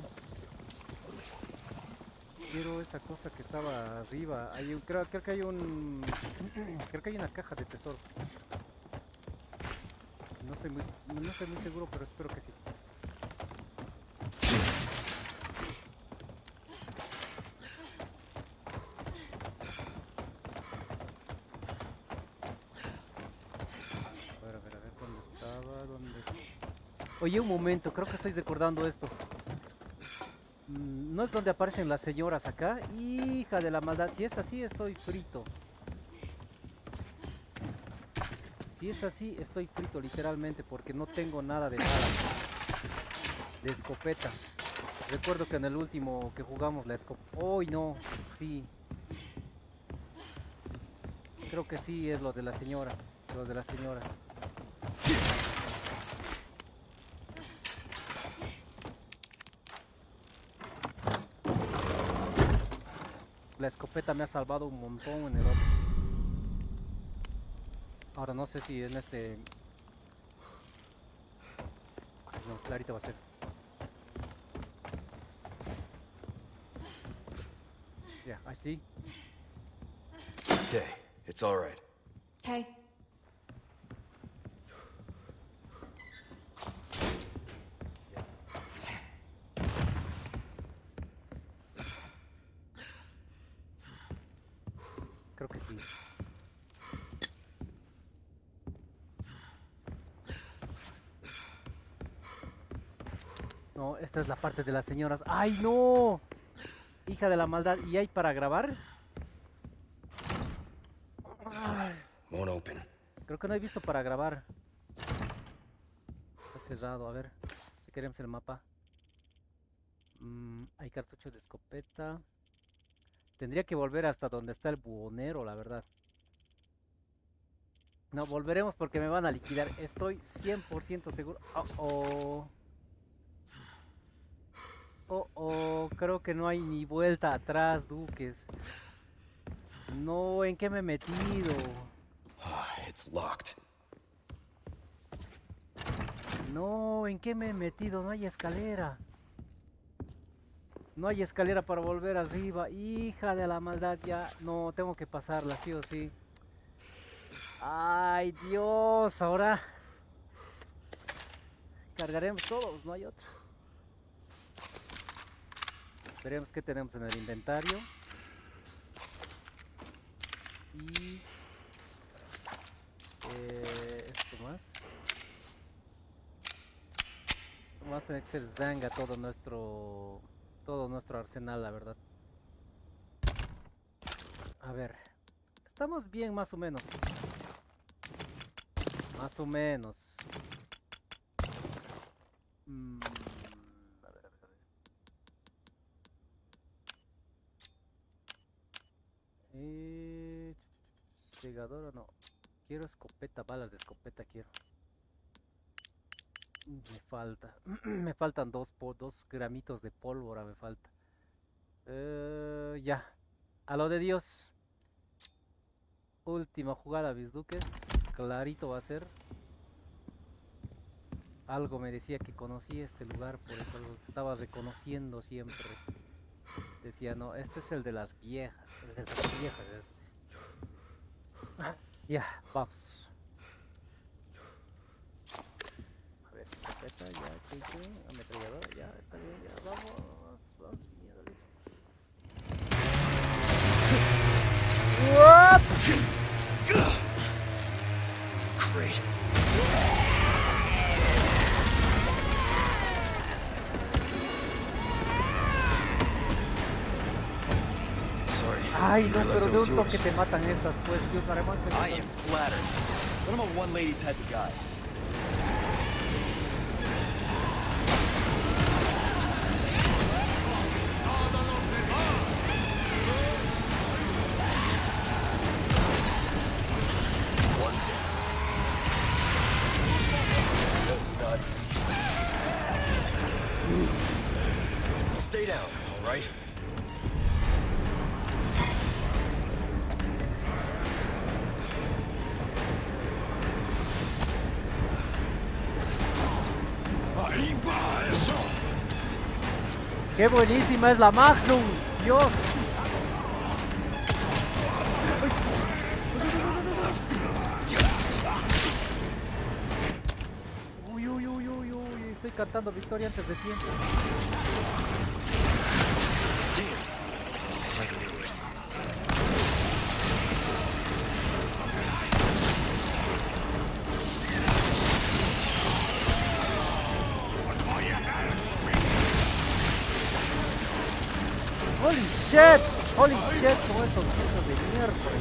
Quiero esa cosa que estaba arriba. Creo que hay una caja de tesoro. No estoy muy seguro, pero espero que sí. A ver, ¿dónde estaba? Oye, un momento, creo que estoy recordando esto. ¿No es donde aparecen las señoras acá? Hija de la maldad, si es así estoy frito. Si es así estoy frito literalmente porque no tengo nada de bala, de escopeta. Recuerdo que en el último que jugamos la escopeta... ¡Uy, no! Sí. Creo que sí es lo de la señora. Lo de la señora. La escopeta me ha salvado un montón en el otro. Ahora no sé si en este... No, clarito va a ser. Yeah, I see.
Okay, it's all right.
Hey.
Creo que sí. No, esta es la parte de las señoras. ¡Ay, no! Hija de la maldad. ¿Y hay para grabar? Ay,
Won't open.
creo que no he visto para grabar. Está cerrado. A ver. Si queremos el mapa. Hay cartuchos de escopeta. Tendría que volver hasta donde está el buhonero, la verdad. No, volveremos porque me van a liquidar. Estoy 100% seguro. Creo que no hay ni vuelta atrás, Duques. No, ¿en qué me he metido?
It's locked.
No, ¿en qué me he metido? No hay escalera. No hay escalera para volver arriba. Hija de la maldad, ya. No, tengo que pasarla, sí o sí. Ay, Dios, ahora cargaremos todos, no hay otro. Veremos qué tenemos en el inventario. Y esto más. Vamos a tener que ser zanga todo nuestro arsenal, la verdad. A ver, estamos bien más o menos. Más o menos. A ver. Segador o no. Quiero escopeta, balas de escopeta quiero. Me falta. Me faltan dos gramitos de pólvora, me falta. Ya. A lo de Dios. Última jugada, mis duques. Clarito va a ser. Algo me decía que conocía este lugar, por eso lo estaba reconociendo siempre. Decía, no, este es el de las viejas. El de las viejas. Ya, vamos. A ver, escopeta, ya, ametralladora, ya, está bien, ya, vamos,
Great. Sorry.
Ay, no, pero de un toque te matan estas, pues, yo para más.
I am flattered, but I'm a one-lady type of guy. Stay down, all right?
¡Ahí va eso!
¡Qué buenísima es la Magnum! ¡Dios! cantando victoria antes de tiempo. Holy shit, como estos bichos de miércoles.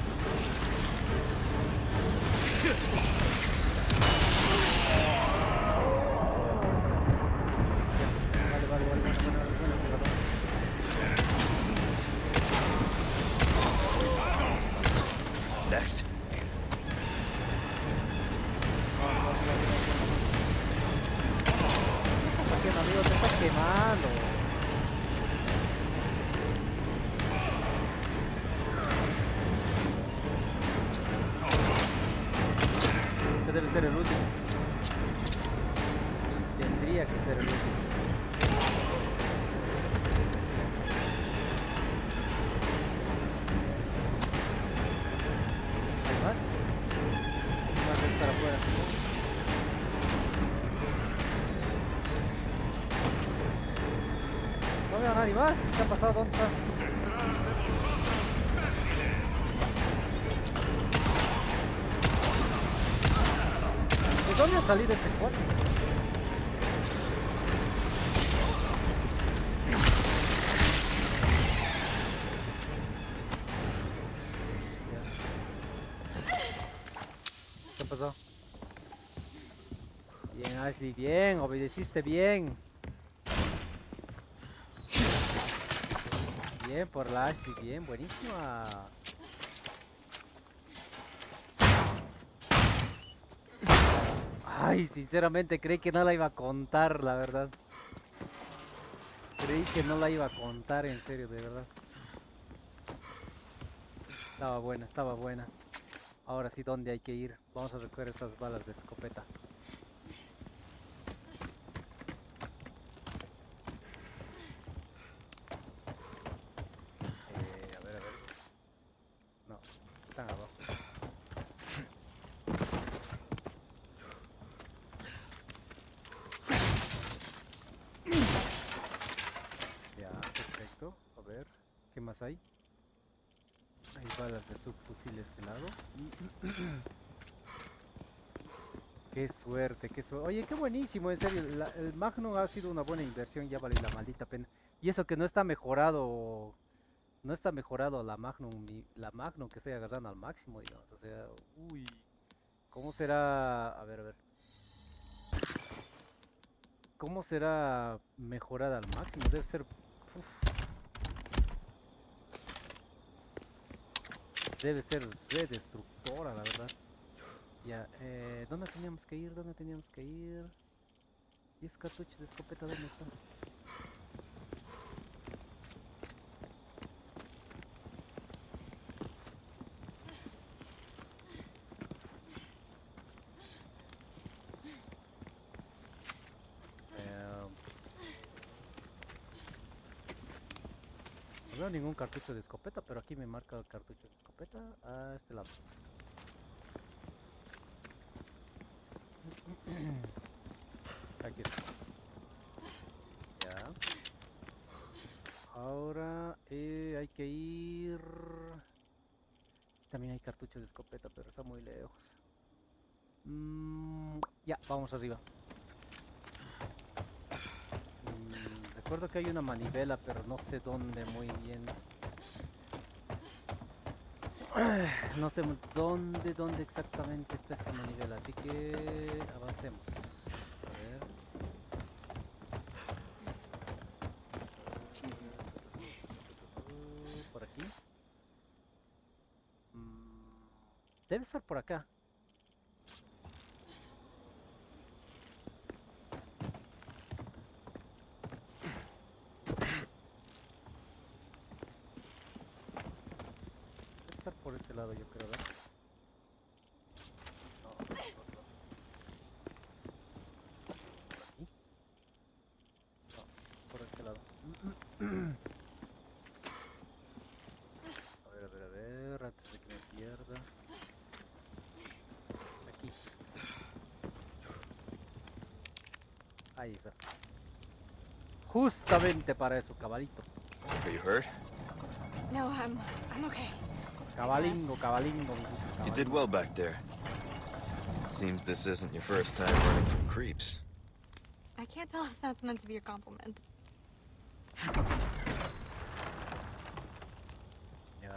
Next.
¿Qué estás haciendo, amigo? Te estás quemando. Este debe ser el último. Tendría que ser el último. ¿Hay más? Más de estar afuera. No veo a nadie más. ¿Qué ha pasado? ¿Dónde está? ¿De dónde ha salido este cuarto? ¿Qué pasó? Bien, Ashley, bien, obedeciste bien. Bien por la Ashley, bien, buenísima. Ay, sinceramente creí que no la iba a contar, la verdad. Creí que no la iba a contar, en serio, de verdad. Estaba buena, estaba buena. Ahora sí, ¿dónde hay que ir? Vamos a recoger esas balas de escopeta. A ver, a ver. No, están abajo. Ya, perfecto. A ver, ¿qué más hay? Hay balas de subfusiles que lado. Qué suerte, qué suerte. Oye, qué buenísimo, en serio. El Magnum ha sido una buena inversión, ya vale la maldita pena. Y eso que no está mejorado. No está mejorado la Magnum, la Magnum que estoy agarrando al máximo, digamos. O sea, uy. ¿Cómo será? A ver, a ver. ¿Cómo será mejorada al máximo? Debe ser. Uf. Debe ser re destructora, la verdad. Ya, ¿dónde teníamos que ir? ¿Dónde teníamos que ir? ¿Y ese cartucho de escopeta dónde está? No veo ningún cartucho de escopeta, pero aquí me marca el cartucho de escopeta a este lado. Aquí está. Ya. Ahora hay que ir. También hay cartuchos de escopeta, pero está muy lejos. Ya, vamos arriba. Recuerdo que hay una manivela, pero no sé dónde muy bien. No sé dónde exactamente está esa manivela, así que avancemos. A ver. Por aquí. Debe estar por acá. Debe estar por este lado, yo creo, ¿verdad? No, por aquí. No, por este lado. A ver, antes de que me pierda. Ahí está. Justamente para eso, cabalito.
Are you hurt?
No, I'm okay.
Cabalingo, cabalingo.
You did well back there. Seems this isn't your first time running from creeps.
I can't tell if that's meant to be a compliment.
Ya.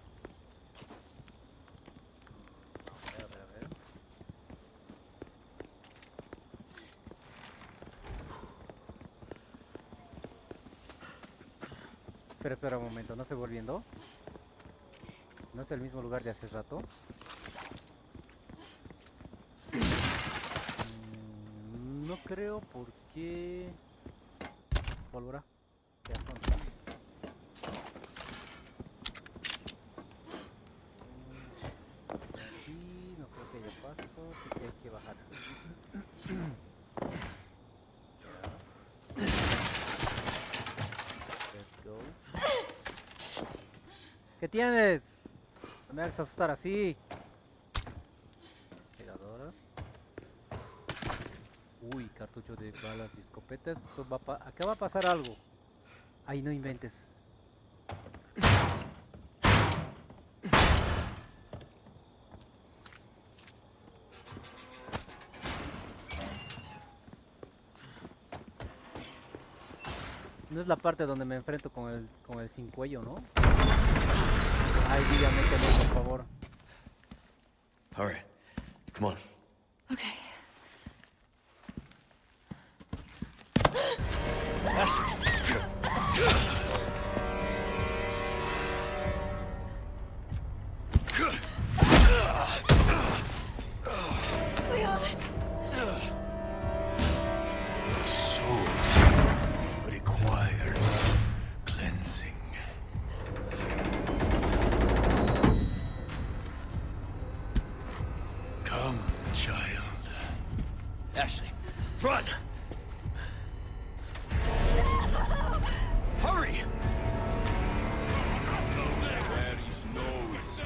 A ver. Espera un momento, ¿no estoy volviendo? ¿No es el mismo lugar de hace rato? No creo porque... Pólvora. Ya está. Aquí no creo que haya paso, así que hay que bajar. Let's go. ¿Qué tienes? No me hagas asustar así. Pegadora. Uy, cartucho de balas y escopetas. Esto acá va a pasar algo. Ay, no inventes. No es la parte donde me enfrento con el sin cuello, ¿no? Ay, dígame que no, por favor.
All right, come on.
Okay. Leon.
Soul requires cleansing. Come, child.
Ashley, run! Hurry!
There is no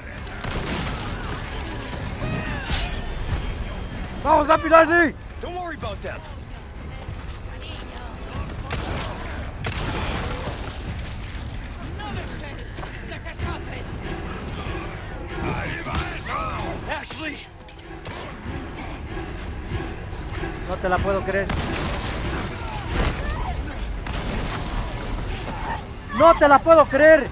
¡Vamos a Pilardi!
Don't worry about them. Ashley!
No te la puedo creer. ¡No te la puedo creer!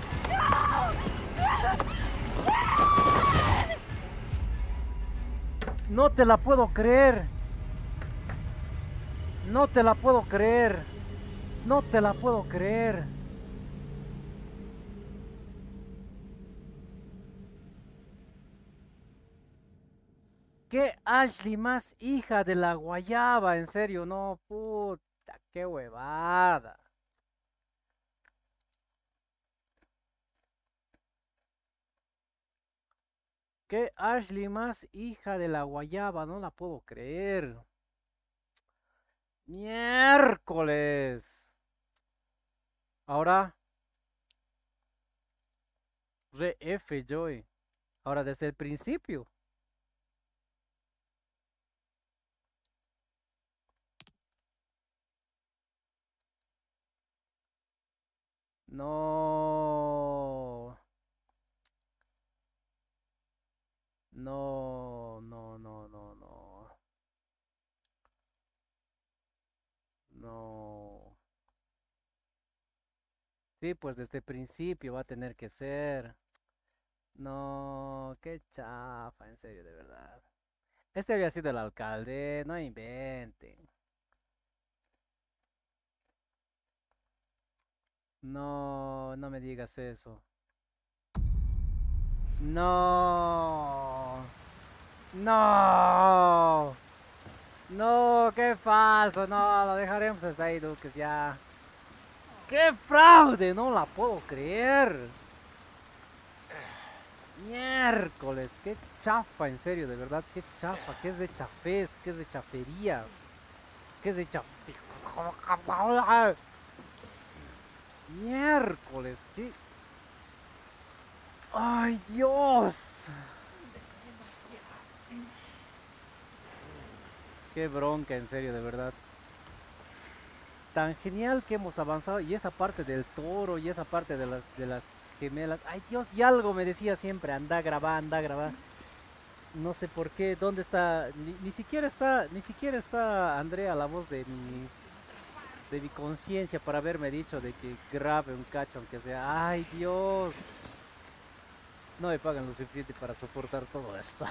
No te la puedo creer. No te la puedo creer. No te la puedo creer. ¿Qué Ashley más hija de la guayaba? En serio, no, puta, qué huevada. ¿Qué Ashley más hija de la guayaba? No la puedo creer. Miércoles. Ahora. Re F Joy. Ahora desde el principio. No. No, no, no, no, no. No. Sí, pues desde el principio va a tener que ser. No, qué chafa, en serio, de verdad. Este había sido el alcalde, no inventen. No, no me digas eso. No. No. No, qué falso. No, lo dejaremos hasta ahí, Duques, ya. ¡Qué fraude! No la puedo creer. Miércoles, qué chafa, en serio, de verdad, qué chafa, qué es de chafés, qué es de chafería, qué es de chafé. Miércoles, qué... ¡Ay, Dios! Qué bronca, en serio, de verdad. tan genial que hemos avanzado. Y esa parte del toro y esa parte de las gemelas. Ay Dios, y algo me decía siempre, anda a grabar, anda a grabar. No sé por qué, dónde está, ni siquiera está Andrea, la voz de mi conciencia para haberme dicho de que grabe un cacho aunque sea. Ay Dios. No me pagan lo suficiente para soportar todo esto.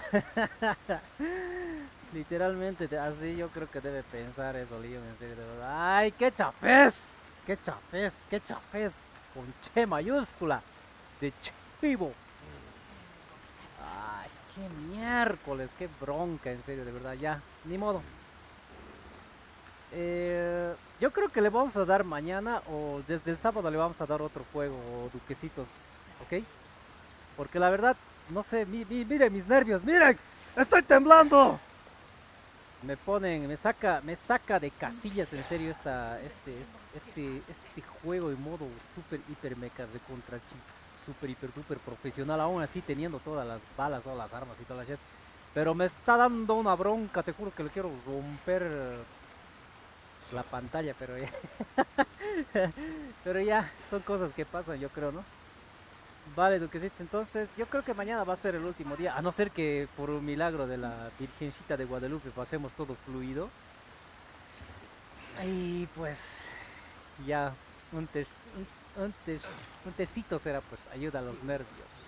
Literalmente, así yo creo que debe pensar eso, Leon, en serio, de verdad. ¡Ay, qué chafés! ¡Qué chafés! ¡Qué chafés! Con Che mayúscula. De chivo. ¡Ay, qué miércoles! ¡Qué bronca, en serio, de verdad! Ya, ni modo. Yo creo que le vamos a dar mañana o desde el sábado le vamos a dar otro juego, duquesitos, ¿ok? Porque la verdad, no sé, miren mis nervios, miren, estoy temblando. Me saca de casillas en serio este juego de modo super hiper mecha de contra super hiper duper profesional, aún así teniendo todas las balas, todas las armas y toda la shit. Pero me está dando una bronca, te juro que le quiero romper la pantalla, pero ya, pero ya, son cosas que pasan, yo creo, ¿no? Vale, duquesitos, entonces yo creo que mañana va a ser el último día, a no ser que por un milagro de la Virgencita de Guadalupe pasemos todo fluido. Y pues ya un tecito será, pues ayuda a los nervios.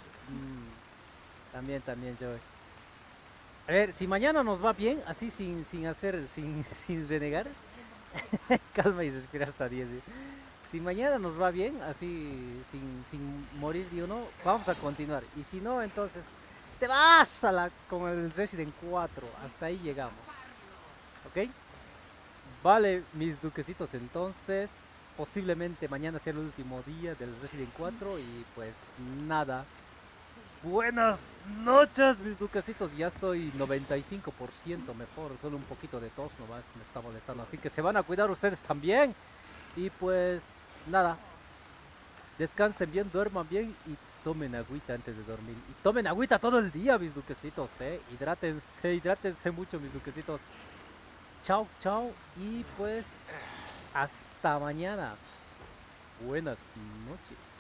También yo. A ver, si mañana nos va bien, así sin renegar. Calma y respira hasta 10. Si mañana nos va bien, así sin morir de uno, vamos a continuar. Y si no, entonces te vas con el Resident 4. Hasta ahí llegamos. ¿Ok? Vale, mis duquesitos, entonces posiblemente mañana sea el último día del Resident 4. Y pues nada. Buenas noches, mis duquesitos. Ya estoy 95% mejor. Solo un poquito de tos nomás me está molestando. Así que se van a cuidar ustedes también. Y pues nada, descansen bien, duerman bien y tomen agüita antes de dormir. Y tomen agüita todo el día, mis duquesitos, hidrátense mucho, mis duquesitos. Chao, chao y pues hasta mañana. Buenas noches.